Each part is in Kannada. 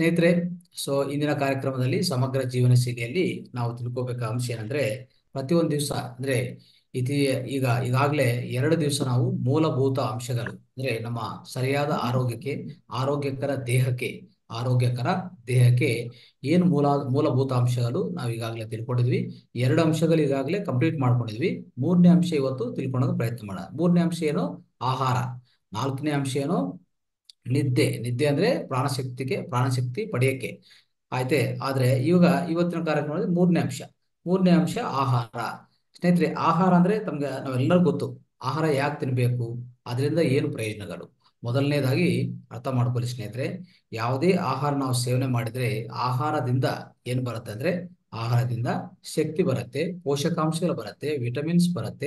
ಸ್ನೇಹಿತರೆ, ಇಂದಿನ ಕಾರ್ಯಕ್ರಮದಲ್ಲಿ ಸಮಗ್ರ ಜೀವನ ಶೈಲಿಯಲ್ಲಿ ನಾವು ತಿಳ್ಕೋಬೇಕಾದ ಅಂಶ ಏನಂದ್ರೆ, ಪ್ರತಿಯೊಂದು ದಿವಸ ಅಂದ್ರೆ ಇತಿ ಈಗಾಗಲೇ 2 ದಿವಸ ನಾವು ಮೂಲಭೂತ ಅಂಶಗಳು ಅಂದ್ರೆ ನಮ್ಮ ಸರಿಯಾದ ಆರೋಗ್ಯಕ್ಕೆ, ಆರೋಗ್ಯಕರ ದೇಹಕ್ಕೆ ಆರೋಗ್ಯಕರ ದೇಹಕ್ಕೆ ಏನು ಮೂಲಭೂತ ಅಂಶಗಳು ನಾವು ಈಗಾಗಲೇ ತಿಳ್ಕೊಂಡಿದ್ವಿ. 2 ಅಂಶಗಳು ಈಗಾಗಲೇ ಕಂಪ್ಲೀಟ್ ಮಾಡ್ಕೊಂಡಿದ್ವಿ. 3ನೇ ಅಂಶ ಇವತ್ತು ತಿಳ್ಕೊಳ್ಳೋಕೆ ಪ್ರಯತ್ನ ಮಾಡೋಣ. 3ನೇ ಅಂಶ ಏನು? ಆಹಾರ. 4ನೇ ಅಂಶ ಏನು? ನಿದ್ದೆ ಅಂದ್ರೆ ಪ್ರಾಣಶಕ್ತಿ ಪಡೆಯಕ್ಕೆ. ಆಯ್ತೆ. ಆದ್ರೆ ಇವತ್ತಿನ ಕಾರ್ಯಕ್ರಮದಲ್ಲಿ 3ನೇ ಅಂಶ ಆಹಾರ. ಸ್ನೇಹಿತರೆ, ಆಹಾರ ಅಂದ್ರೆ ನಾವೆಲ್ಲರಿಗೂ ಗೊತ್ತು. ಆಹಾರ ಯಾಕೆ ತಿನ್ಬೇಕು, ಅದರಿಂದ ಏನು ಪ್ರಯೋಜನಗಳು. ಮೊದಲನೇದಾಗಿ ಅರ್ಥ ಮಾಡ್ಕೊಳ್ಳಿ ಸ್ನೇಹಿತರೆ. ಯಾವುದೇ ಆಹಾರ ನಾವು ಸೇವನೆ ಮಾಡಿದ್ರೆ ಆಹಾರದಿಂದ ಏನು ಬರುತ್ತೆ ಅಂದ್ರೆ, ಆಹಾರದಿಂದ ಶಕ್ತಿ ಬರುತ್ತೆ, ಪೋಷಕಾಂಶಗಳು ಬರುತ್ತೆ, ವಿಟಮಿನ್ಸ್ ಬರುತ್ತೆ.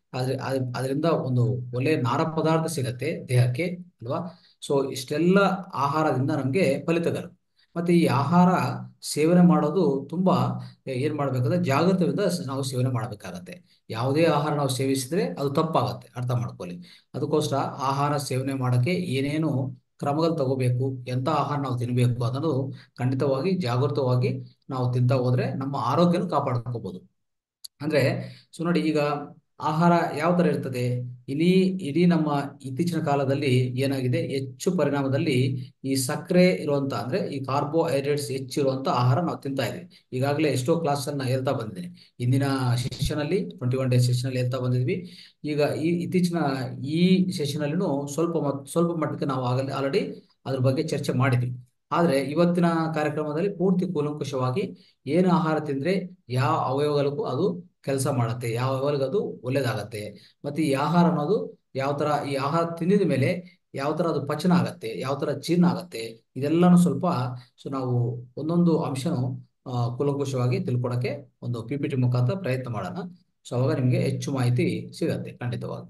ಅದರಿಂದ ಒಂದು ಒಳ್ಳೆ ನಾರ ಪದಾರ್ಥ ಸಿಗತ್ತೆ ದೇಹಕ್ಕೆ, ಅಲ್ವಾ? ಇಷ್ಟೆಲ್ಲ ಆಹಾರದಿಂದ ನಮಗೆ ಫಲಿತಗಳು. ಮತ್ತೆ ಈ ಆಹಾರ ಸೇವನೆ ಮಾಡೋದು ತುಂಬಾ ಏನ್ ಮಾಡ್ಬೇಕಂದ್ರೆ ಜಾಗೃತದಿಂದ ನಾವು ಸೇವನೆ ಮಾಡಬೇಕಾಗತ್ತೆ. ಯಾವುದೇ ಆಹಾರ ನಾವು ಸೇವಿಸಿದ್ರೆ ಅದು ತಪ್ಪಾಗತ್ತೆ, ಅರ್ಥ ಮಾಡ್ಕೊಳ್ಳಿ. ಅದಕ್ಕೋಸ್ಕರ ಆಹಾರ ಸೇವನೆ ಮಾಡಕ್ಕೆ ಏನೇನು ಕ್ರಮಗಳು ತಗೋಬೇಕು, ಎಂತ ಆಹಾರ ನಾವು ತಿನ್ಬೇಕು ಅನ್ನೋದು ಖಂಡಿತವಾಗಿ ಜಾಗೃತವಾಗಿ ನಾವು ತಿಂತಾ ಹೋದ್ರೆ ನಮ್ಮ ಆರೋಗ್ಯನ ಕಾಪಾಡ್ಕೋಬಹುದು. ಅಂದ್ರೆ ನೋಡಿ, ಈಗ ಆಹಾರ ಯಾವ ತರ ಇರ್ತದೆ. ಇಡೀ ಇಡೀ ನಮ್ಮ ಇತ್ತೀಚಿನ ಕಾಲದಲ್ಲಿ ಏನಾಗಿದೆ, ಹೆಚ್ಚು ಪರಿಣಾಮದಲ್ಲಿ ಈ ಸಕ್ಕರೆ ಇರುವಂತ ಅಂದ್ರೆ ಈ ಕಾರ್ಬೋಹೈಡ್ರೇಟ್ಸ್ ಹೆಚ್ಚಿರುವಂತ ಆಹಾರ ನಾವು ತಿಂತಾ ಇದ್ದೀವಿ. ಈಗಾಗಲೇ ಎಷ್ಟೋ ಕ್ಲಾಸ್ ಅನ್ನ ಹೇಳ್ತಾ ಬಂದಿದ್ದೀನಿ. ಇಂದಿನ ಸೆಷನ್ ಅಲ್ಲಿ 21 ಡೇಸ್ ಸೆಷನ್ ಅಲ್ಲಿ ಹೇಳ್ತಾ ಬಂದಿದ್ವಿ. ಈಗ ಇತ್ತೀಚಿನ ಈ ಸೆಷನ್ ಅಲ್ಲಿನೂ ಸ್ವಲ್ಪ ಮಟ್ಟಕ್ಕೆ ನಾವು ಆಲ್ರೆಡಿ ಅದ್ರ ಬಗ್ಗೆ ಚರ್ಚೆ ಮಾಡಿದ್ವಿ. ಆದ್ರೆ ಇವತ್ತಿನ ಕಾರ್ಯಕ್ರಮದಲ್ಲಿ ಪೂರ್ತಿ ಕೂಲಂಕುಷವಾಗಿ ಏನು ಆಹಾರ ತಿಂದ್ರೆ ಯಾವ ಅವಯವಗಳಿಗೂ ಅದು ಕೆಲಸ ಮಾಡುತ್ತೆ, ಯಾವ ಅವಯವಗಳಿಗೆ ಅದು ಒಳ್ಳೇದಾಗತ್ತೆ, ಮತ್ತೆ ಈ ಆಹಾರ ಅನ್ನೋದು ಈ ಆಹಾರ ತಿಂದಿದ ಮೇಲೆ ಯಾವ ತರ ಅದು ಪಚನ ಆಗತ್ತೆ, ಯಾವ ತರ ಜೀರ್ಣ ಆಗತ್ತೆ, ಇದೆಲ್ಲಾನು ಸ್ವಲ್ಪ ನಾವು ಒಂದೊಂದು ಅಂಶನು ಕೂಲಂಕುಷವಾಗಿ ತಿಳ್ಕೊಳಕ್ಕೆ ಒಂದು PPT ಮುಖಾಂತರ ಪ್ರಯತ್ನ ಮಾಡೋಣ. ಅವಾಗ ನಿಮ್ಗೆ ಹೆಚ್ಚು ಮಾಹಿತಿ ಸಿಗತ್ತೆ ಖಂಡಿತವಾಗಿ.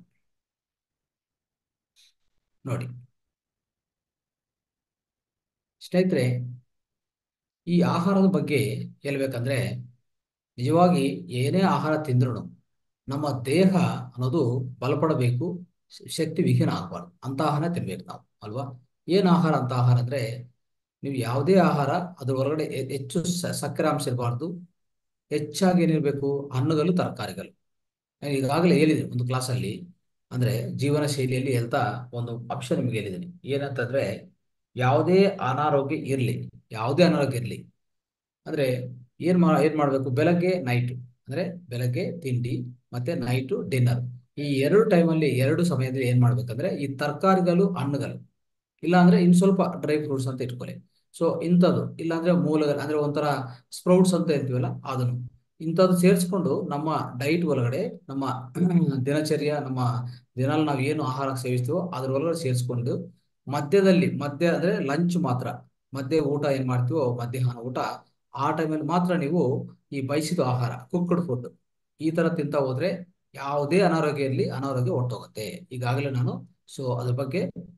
ನೋಡಿ ಸ್ನೇಹಿತರೆ, ಈ ಆಹಾರದ ಬಗ್ಗೆ ಹೇಳ್ಬೇಕಂದ್ರೆ, ನಿಜವಾಗಿ ಏನೇ ಆಹಾರ ತಿಂದ್ರು ನಮ್ಮ ದೇಹ ಅನ್ನೋದು ಬಲಪಡಬೇಕು, ಶಕ್ತಿ ವಿಹೀನ ಆಗಬಾರ್ದು ಅಂತ ಆಹಾರ ತಿನ್ಬೇಕು ನಾವು, ಅಲ್ವಾ? ಏನ್ ಆಹಾರ ಅಂತ ಆಹಾರ ಅಂದ್ರೆ, ನೀವು ಯಾವುದೇ ಆಹಾರ ಅದ್ರ ಹೊರಗಡೆ ಹೆಚ್ಚು ಸಕ್ಕರೆ ಅಂಶ ಇರಬಾರ್ದು. ಹೆಚ್ಚಾಗಿ ಏನಿರ್ಬೇಕು, ಹಣ್ಣುಗಳು, ತರಕಾರಿಗಳು. ನಾನು ಈಗಾಗಲೇ ಹೇಳಿದ್ದೀನಿ ಒಂದು ಕ್ಲಾಸಲ್ಲಿ, ಅಂದ್ರೆ ಜೀವನ ಶೈಲಿಯಲ್ಲಿ ಹೇಳ್ತಾ ಒಂದು ಅಂಶ ನಿಮ್ಗೆ ಹೇಳಿದ್ದೀನಿ. ಏನಂತಂದ್ರೆ, ಯಾವುದೇ ಯಾವುದೇ ಅನಾರೋಗ್ಯ ಇರ್ಲಿ ಅಂದ್ರೆ ಏನ್ ಮಾಡ್ಬೇಕು, ಬೆಳಗ್ಗೆ ನೈಟ್ ಅಂದ್ರೆ ಬೆಳಗ್ಗೆ ತಿಂಡಿ ಮತ್ತೆ ನೈಟು ಡಿನ್ನರ್, ಈ 2 ಟೈಮಲ್ಲಿ 2 ಸಮಯದಲ್ಲಿ ಏನ್ ಮಾಡ್ಬೇಕಂದ್ರೆ ಈ ತರಕಾರಿಗಳು, ಹಣ್ಣುಗಳು, ಇಲ್ಲ ಅಂದ್ರೆ ಇನ್ ಸ್ವಲ್ಪ ಡ್ರೈ ಫ್ರೂಟ್ಸ್ ಅಂತ ಇಟ್ಕೊಳ್ಳಿ. ಇಂಥದ್ದು ಇಲ್ಲಾಂದ್ರೆ ಮೂಲಗಳು ಅಂದ್ರೆ ಒಂಥರ ಸ್ಪ್ರೌಟ್ಸ್ ಅಂತ ಹೇಳ್ತೀವಲ್ಲ ಅದನ್ನು, ಇಂಥದ್ದು ಸೇರಿಸ್ಕೊಂಡು ನಮ್ಮ ಡೈಟ್ ಒಳಗಡೆ ನಮ್ಮ ದಿನಚರ್ಯ, ನಮ್ಮ ದಿನಾಲ್ ನಾವು ಏನು ಆಹಾರ ಸೇವಿಸ್ತೀವೋ ಅದ್ರ ಒಳಗಡೆ ಸೇರಿಸ್ಕೊಂಡು ಮಧ್ಯ ಅಂದ್ರೆ ಲಂಚ್ ಮಾತ್ರ, ಮಧ್ಯೆ ಊಟ ಏನ್ ಮಾಡ್ತೀವೋ ಮಧ್ಯಾಹ್ನ ಊಟ, ಆ ಟೈಮಲ್ಲಿ ಮಾತ್ರ ನೀವು ಈ ಬಯಸಿದ ಆಹಾರ, ಕುಕ್ಡ್ ಫುಡ್ ಈ ತರ ತಿಂತಾ ಹೋದ್ರೆ ಯಾವುದೇ ಅನಾರೋಗ್ಯ ಹೊರಟೋಗುತ್ತೆ. ಈಗಾಗಲೇ ನಾನು ಅದ್ರ ಬಗ್ಗೆ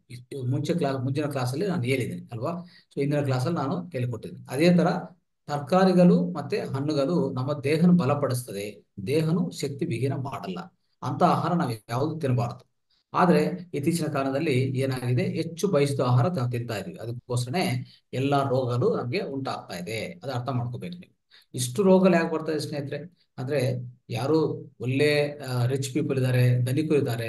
ಮುಂಚಿನ ಕ್ಲಾಸಲ್ಲಿ ನಾನು ಹೇಳಿದ್ದೀನಿ, ಅಲ್ವಾ? ಇಂದಿನ ಕ್ಲಾಸಲ್ಲಿ ನಾನು ಹೇಳಿಕೊಟ್ಟಿದ್ದೀನಿ. ಅದೇ ತರ ತರಕಾರಿಗಳು ಮತ್ತೆ ಹಣ್ಣುಗಳು ನಮ್ಮ ದೇಹನ ಬಲಪಡಿಸ್ತದೆ, ದೇಹನು ಶಕ್ತಿ ವಿಹೀನ ಮಾಡಲ್ಲ. ಅಂತ ಆಹಾರ ನಾವು ಯಾವುದು ತಿನ್ನಬಾರ್ದು. ಆದ್ರೆ ಇತ್ತೀಚಿನ ಕಾಲದಲ್ಲಿ ಏನಾಗಿದೆ, ಹೆಚ್ಚು ಬಯಸಿದ ಆಹಾರ ನಾವು ತಿಂತಾ ಇದೀವಿ. ಅದಕ್ಕೋಸ್ಕರನೇ ಎಲ್ಲಾ ರೋಗಗಳು ನಮ್ಗೆ ಉಂಟಾಗ್ತಾ ಇದೆ. ಅದು ಅರ್ಥ ಮಾಡ್ಕೋಬೇಕು ನೀವು. ಇಷ್ಟು ರೋಗಗಳು ಯಾಕೆ ಬರ್ತಾ ಇದೆ ಸ್ನೇಹಿತರೆ ಅಂದ್ರೆ, ಯಾರು ಒಳ್ಳೆ ರಿಚ್ ಪೀಪಲ್ ಇದ್ದಾರೆ, ಧನಿಕರು ಇದ್ದಾರೆ,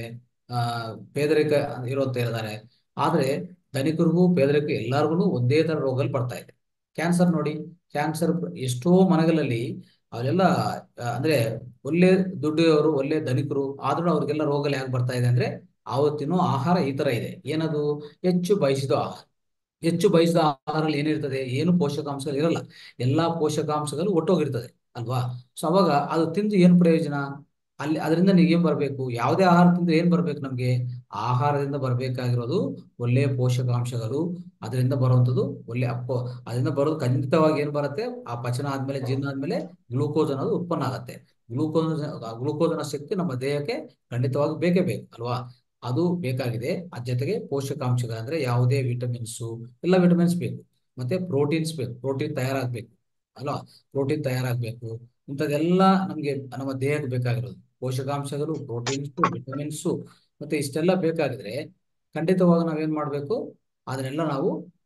ಪೇದರಿಕ ಇರುವಂತ ಇದ್ದಾರೆ. ಆದ್ರೆ ಧನಿಕರಿಗೂ ಪೇದರಿಗೂ ಎಲ್ಲಾರ್ಗು ಒಂದೇ ತರ ರೋಗಗಳು ಬರ್ತಾ ಇದೆ. ಕ್ಯಾನ್ಸರ್ ನೋಡಿ, ಕ್ಯಾನ್ಸರ್ ಎಷ್ಟೋ ಮನೆಗಳಲ್ಲಿ ಅವರೆಲ್ಲ ಅಂದ್ರೆ ಒಳ್ಳೆ ದುಡ್ಡಿಯವರು, ಒಳ್ಳೆ ಧನಿಕರು, ಆದ್ರೂ ಅವ್ರಿಗೆಲ್ಲ ರೋಗಗಳು ಯಾಕೆ ಬರ್ತಾ ಇದೆ ಅಂದ್ರೆ, ಆವತ್ತಿನ ಆಹಾರ ಈ ತರ ಇದೆ. ಏನದು? ಹೆಚ್ಚು ಬಯಸಿದ ಆಹಾರ. ಹೆಚ್ಚು ಬಯಸಿದ ಆಹಾರದಲ್ಲಿ ಏನಿರ್ತದೆ, ಏನು ಪೋಷಕಾಂಶಗಳು ಇರಲ್ಲ, ಎಲ್ಲಾ ಪೋಷಕಾಂಶಗಳು ಒಟ್ಟೋಗಿರ್ತದೆ, ಅಲ್ವಾ? ಅವಾಗ ಅದು ತಿಂದು ಏನ್ ಪ್ರಯೋಜನ? ಅದರಿಂದ ನೀವು ಏನ್ ಬರ್ಬೇಕು, ಯಾವುದೇ ಆಹಾರ ತಿಂದ್ರೆ ಏನ್ ಬರ್ಬೇಕು ನಮ್ಗೆ? ಆಹಾರದಿಂದ ಬರ್ಬೇಕಾಗಿರೋದು ಒಳ್ಳೆ ಪೋಷಕಾಂಶಗಳು, ಅದರಿಂದ ಬರುವಂತದ್ದು ಒಳ್ಳೆ ಅದರಿಂದ ಬರೋದು ಖಂಡಿತವಾಗಿ ಏನ್ ಬರುತ್ತೆ, ಆ ಪಚನ ಆದ್ಮೇಲೆ, ಜೀರ್ಣ ಆದ್ಮೇಲೆ ಗ್ಲೂಕೋಸ್ ಅನ್ನೋದು ಉತ್ಪನ್ನ ಆಗತ್ತೆ. ಗ್ಲೂಕೋಸ್ ಶಕ್ತಿ ನಮ್ಮ ದೇಹಕ್ಕೆ ಖಂಡಿತವಾಗಿ ಬೇಕೇ ಬೇಕು, ಅಲ್ವಾ? ಅದು ಬೇಕಾಗಿದೆ. ಅದ್ರ ಜೊತೆಗೆ ಪೋಷಕಾಂಶಗಳಂದ್ರೆ ಯಾವುದೇ ವಿಟಮಿನ್ಸು, ಎಲ್ಲ ವಿಟಮಿನ್ಸ್ ಬೇಕು, ಮತ್ತೆ ಪ್ರೋಟೀನ್ಸ್ ಬೇಕು, ಪ್ರೋಟೀನ್ ತಯಾರಾಗಬೇಕು, ಅಲ್ವಾ? ಪ್ರೋಟೀನ್ ತಯಾರಾಗಬೇಕು. ಇಂಥದ್ದೆಲ್ಲ ನಮ್ಗೆ ನಮ್ಮ ದೇಹಕ್ಕೆ ಬೇಕಾಗಿರೋದು ಪೋಷಕಾಂಶಗಳು, ಪ್ರೋಟೀನ್ಸು, ವಿಟಮಿನ್ಸು, ಮತ್ತೆ ಇಷ್ಟೆಲ್ಲ ಬೇಕಾಗಿದ್ರೆ ಖಂಡಿತವಾಗಿ ನಾವೇನ್ ಮಾಡ್ಬೇಕು, ಅದನ್ನೆಲ್ಲ ನಾವು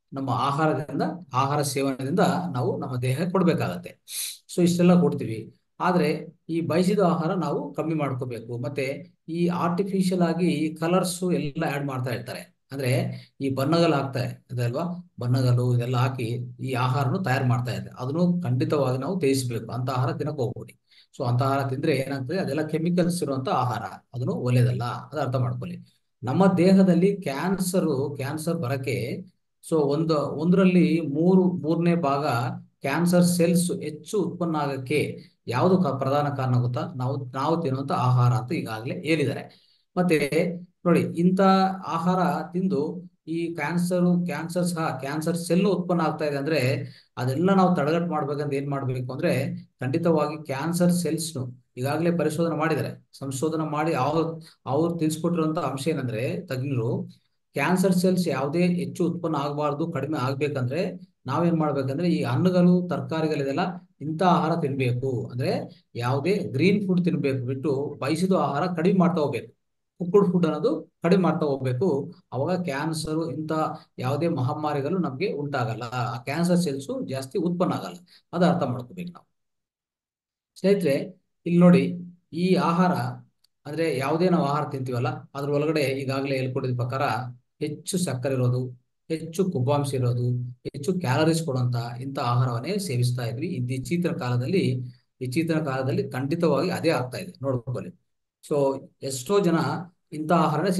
ನಮ್ಮ ಆಹಾರ ಸೇವನೆಯಿಂದ ನಾವು ನಮ್ಮ ದೇಹಕ್ಕೆ ಕೊಡ್ಬೇಕಾಗತ್ತೆ. ಸೊ ಇಷ್ಟೆಲ್ಲ ಕೊಡ್ತೀವಿ. ಆದ್ರೆ ಈ ಬಯಸಿದ ಆಹಾರ ನಾವು ಕಮ್ಮಿ ಮಾಡ್ಕೋಬೇಕು. ಮತ್ತೆ ಈ ಆರ್ಟಿಫಿಷಿಯಲ್ ಆಗಿ ಕಲರ್ಸ್ ಎಲ್ಲ ಆಡ್ ಮಾಡ್ತಾ ಇರ್ತಾರೆ. ಅಂದ್ರೆ ಈ ಬಣ್ಣಗಳು ಹಾಕ್ತಾರೆ ಅದಲ್ವಾ, ಬಣ್ಣಗಳು ಇದೆಲ್ಲ ಹಾಕಿ ಈ ಆಹಾರನು ತಯಾರು ಮಾಡ್ತಾ ಇದ್ದಾರೆ. ಅದನ್ನು ಖಂಡಿತವಾಗಿ ನಾವು ತ್ಯಜಿಸಬೇಕು. ಅಂತ ಆಹಾರ ತಿನ್ನಕ್ ಹೋಗ್ಬೇಡಿ. ಸೊ ಅಂತ ಆಹಾರ ತಿಂದ್ರೆ ಏನಾಗ್ತದೆ, ಅದೆಲ್ಲ ಕೆಮಿಕಲ್ಸ್ ಇರುವಂತ ಆಹಾರ, ಅದನ್ನು ಒಳ್ಳೇದಲ್ಲ. ಅದು ಅರ್ಥ ಮಾಡ್ಕೊಳ್ಳಿ. ನಮ್ಮ ದೇಹದಲ್ಲಿ ಕ್ಯಾನ್ಸರ್ ಬರಕ್ಕೆ ಸೊ ಒಂದರಲ್ಲಿ ಮೂರನೇ ಭಾಗ ಕ್ಯಾನ್ಸರ್ ಸೆಲ್ಸ್ ಹೆಚ್ಚು ಉತ್ಪನ್ನ ಆಗಕ್ಕೆ ಯಾವುದು ಪ್ರಧಾನ ಕಾರಣ ಗೊತ್ತಾ? ನಾವು ತಿನ್ನುವಂತ ಆಹಾರ ಅಂತ ಈಗಾಗಲೇ ಹೇಳಿದ್ದಾರೆ. ಮತ್ತೆ ನೋಡಿ, ಇಂಥ ಆಹಾರ ತಿಂದು ಈ ಕ್ಯಾನ್ಸರ್ ಸೆಲ್ ಉತ್ಪನ್ನ ಆಗ್ತಾ ಇದೆ ಅಂದ್ರೆ ಅದೆಲ್ಲ ನಾವು ತಡೆಗಟ್ಟು ಮಾಡ್ಬೇಕಂತ ಏನ್ ಮಾಡ್ಬೇಕು ಅಂದ್ರೆ, ಖಂಡಿತವಾಗಿ ಕ್ಯಾನ್ಸರ್ ಸೆಲ್ಸ್ನು ಈಗಾಗಲೇ ಪರಿಶೋಧನೆ ಮಾಡಿದ್ದಾರೆ. ಸಂಶೋಧನೆ ಮಾಡಿ ಅವ್ರು ತಿಳಿಸ್ಕೊಟ್ಟಿರುವಂತ ಅಂಶ ಏನಂದ್ರೆ, ತಜ್ಞರು ಕ್ಯಾನ್ಸರ್ ಸೆಲ್ಸ್ ಯಾವುದೇ ಹೆಚ್ಚು ಉತ್ಪನ್ನ ಆಗಬಾರ್ದು, ಕಡಿಮೆ ಆಗ್ಬೇಕಂದ್ರೆ ನಾವೇನ್ ಮಾಡ್ಬೇಕಂದ್ರೆ ಈ ಹಣ್ಣುಗಳು ತರಕಾರಿಗಳಿದೆಲ್ಲ ಇಂಥ ಆಹಾರ ತಿನ್ಬೇಕು. ಅಂದ್ರೆ ಯಾವುದೇ ಗ್ರೀನ್ ಫುಡ್ ತಿನ್ಬೇಕು ಬಿಟ್ಟು ಬಯಸಿದ ಆಹಾರ ಕಡಿಮೆ ಮಾಡ್ತಾ ಹೋಗ್ಬೇಕು. ಕುಕ್ಕುಡ್ ಫುಡ್ ಅನ್ನೋದು ಕಡಿಮೆ ಮಾಡ್ತಾ ಹೋಗ್ಬೇಕು. ಅವಾಗ ಕ್ಯಾನ್ಸರ್ ಇಂಥ ಯಾವುದೇ ಮಹಾಮಾರಿಗಳು ನಮ್ಗೆ ಉಂಟಾಗಲ್ಲ. ಆ ಕ್ಯಾನ್ಸರ್ ಸೆಲ್ಸ್ ಜಾಸ್ತಿ ಉತ್ಪನ್ನ ಆಗಲ್ಲ. ಅದು ಅರ್ಥ ಮಾಡ್ಕೋಬೇಕು ನಾವು. ಸ್ನೇಹಿತರೆ, ಇಲ್ಲಿ ನೋಡಿ, ಈ ಆಹಾರ ಅಂದ್ರೆ ಯಾವುದೇ ನಾವು ಆಹಾರ ತಿಂತೀವಲ್ಲ ಅದ್ರ ಒಳಗಡೆ ಈಗಾಗಲೇ ಹೇಳ್ಕೊಟ್ಟಿದ ಪ್ರಕಾರ ಹೆಚ್ಚು ಸಕ್ಕರೆ ಇರೋದು, ಹೆಚ್ಚು ಕೊಬ್ಬಾಂಶ ಇರೋದು, ಹೆಚ್ಚು ಕ್ಯಾಲರೀಸ್ ಕೊಡುವಂತ ಇಂಥ ಆಹಾರವನ್ನೇ ಸೇವಿಸ್ತಾ ಇದ್ವಿ. ಇತ್ತೀಚಿನ ಕಾಲದಲ್ಲಿ ಖಂಡಿತವಾಗಿ ಅದೇ ಆಗ್ತಾ ಇದೆ, ನೋಡ್ಕೊಳ್ಳಿ. ಸೊ ಎಷ್ಟೋ ಜನ ಇಂಥ ಆಹಾರನೇ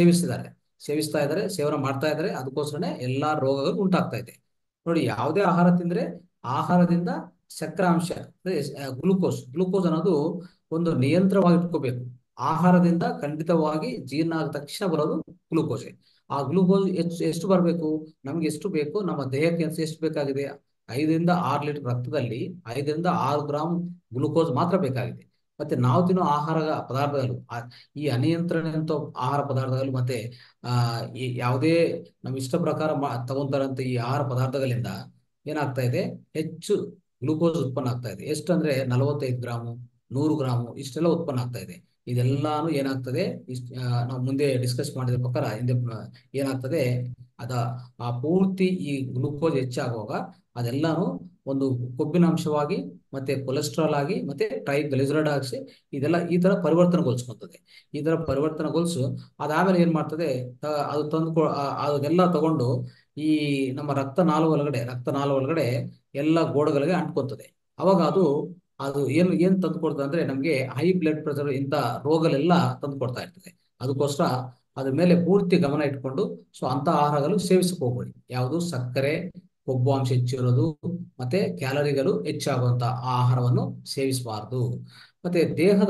ಸೇವನೆ ಮಾಡ್ತಾ ಇದ್ದಾರೆ. ಅದಕ್ಕೋಸ್ಕರನೇ ಎಲ್ಲಾ ರೋಗಗಳು ಉಂಟಾಗ್ತಾ ಇದೆ. ನೋಡಿ, ಯಾವುದೇ ಆಹಾರ ತಿಂದ್ರೆ ಆಹಾರದಿಂದ ಸಕ್ಕರೆ ಅಂಶ ಅಂದ್ರೆ ಗ್ಲೂಕೋಸ್ ಅನ್ನೋದು ಒಂದು ನಿಯಂತ್ರವಾಗಿ ಇಟ್ಕೋಬೇಕು. ಆಹಾರದಿಂದ ಖಂಡಿತವಾಗಿ ಜೀರ್ಣ ಆದ ತಕ್ಷಣ ಬರೋದು ಗ್ಲೂಕೋಸೆ. ಆ ಗ್ಲೂಕೋಸ್ ಎಷ್ಟು ಬರಬೇಕು, ನಮ್ಗೆ ಎಷ್ಟು ಬೇಕು, ನಮ್ಮ ದೇಹಕ್ಕೆ ಎಷ್ಟು ಬೇಕಾಗಿದೆ? 5 ರಿಂದ 6 ಲೀಟರ್ ರಕ್ತದಲ್ಲಿ 5 ರಿಂದ 6 ಗ್ರಾಂ ಗ್ಲೂಕೋಸ್ ಮಾತ್ರ ಬೇಕಾಗಿದೆ. ಮತ್ತೆ ನಾವು ತಿನ್ನೋ ಆಹಾರ ಪದಾರ್ಥಗಳು, ಈ ಅನಿಯಂತ್ರಣದಂತ ಆಹಾರ ಪದಾರ್ಥಗಳು ಮತ್ತೆ ಈ ಯಾವುದೇ ನಮ್ಮ ಇಷ್ಟ ಪ್ರಕಾರ ತಗೊಂತಾರಂತ ಈ ಆಹಾರ ಪದಾರ್ಥಗಳಿಂದ ಏನಾಗ್ತಾ ಇದೆ, ಹೆಚ್ಚು ಗ್ಲೂಕೋಸ್ ಉತ್ಪನ್ನ ಆಗ್ತಾ ಇದೆ. ಎಷ್ಟು ಅಂದ್ರೆ 45 ಗ್ರಾಮು, 100 ಗ್ರಾಮು ಇಷ್ಟೆಲ್ಲ ಉತ್ಪನ್ನ ಆಗ್ತಾ ಇದೆ. ಇದೆಲ್ಲಾನು ಏನಾಗ್ತದೆ, ನಾವು ಮುಂದೆ ಡಿಸ್ಕಸ್ ಮಾಡಿದ ಪ್ರಕಾರ ಏನಾಗ್ತದೆ, ಅದ ಆ ಪೂರ್ತಿ ಈ ಗ್ಲೂಕೋಸ್ ಹೆಚ್ಚಾಗುವಾಗ ಅದೆಲ್ಲಾನು ಒಂದು ಕೊಬ್ಬಿನ ಅಂಶವಾಗಿ ಮತ್ತೆ ಕೊಲೆಸ್ಟ್ರಾಲ್ ಆಗಿ ಮತ್ತೆ ಟ್ರೈಗ್ಲಿಸರೈಡ್ ಆಗಿ ಇದೆಲ್ಲ ಈ ತರ ಪರಿವರ್ತನೆಗೊಳಿಸ್ಕೊತದೆ. ಈ ತರ ಪರಿವರ್ತನೆಗೊಳಿಸು ಅದಾದ್ಮೇಲೆ ಏನ್ ಮಾಡ್ತದೆ, ಅದು ಅದೆಲ್ಲ ತಗೊಂಡು ಈ ನಮ್ಮ ರಕ್ತನಾಳ ಒಳಗಡೆ ಎಲ್ಲ ಗೋಡೆಗಳಿಗೆ ಅಂಟ್ಕೊತದೆ. ಅವಾಗ ಅದು ಏನ್ ತಂದು ಅಂದ್ರೆ ನಮ್ಗೆ ಹೈ ಬ್ಲಡ್ ಪ್ರೆಷರ್ ಇಂಥ ರೋಗಗಳೆಲ್ಲ ತಂದು ಕೊಡ್ತಾ ಇರ್ತದೆ. ಅದಕ್ಕೋಸ್ಕರ ಅದ್ರ ಮೇಲೆ ಪೂರ್ತಿ ಗಮನ ಇಟ್ಕೊಂಡು ಸೊ ಅಂತ ಆಹಾರಗಳು ಸೇವಿಸಕ್ಕೆ ಹೋಗ್ಬೇಡಿ. ಯಾವುದು ಸಕ್ಕರೆ, ಕೊಬ್ಬು ಅಂಶ ಹೆಚ್ಚಿರೋದು ಮತ್ತೆ ಕ್ಯಾಲರಿಗಳು ಹೆಚ್ಚಾಗುವಂತ ಆಹಾರವನ್ನು ಸೇವಿಸಬಾರದು. ಮತ್ತೆ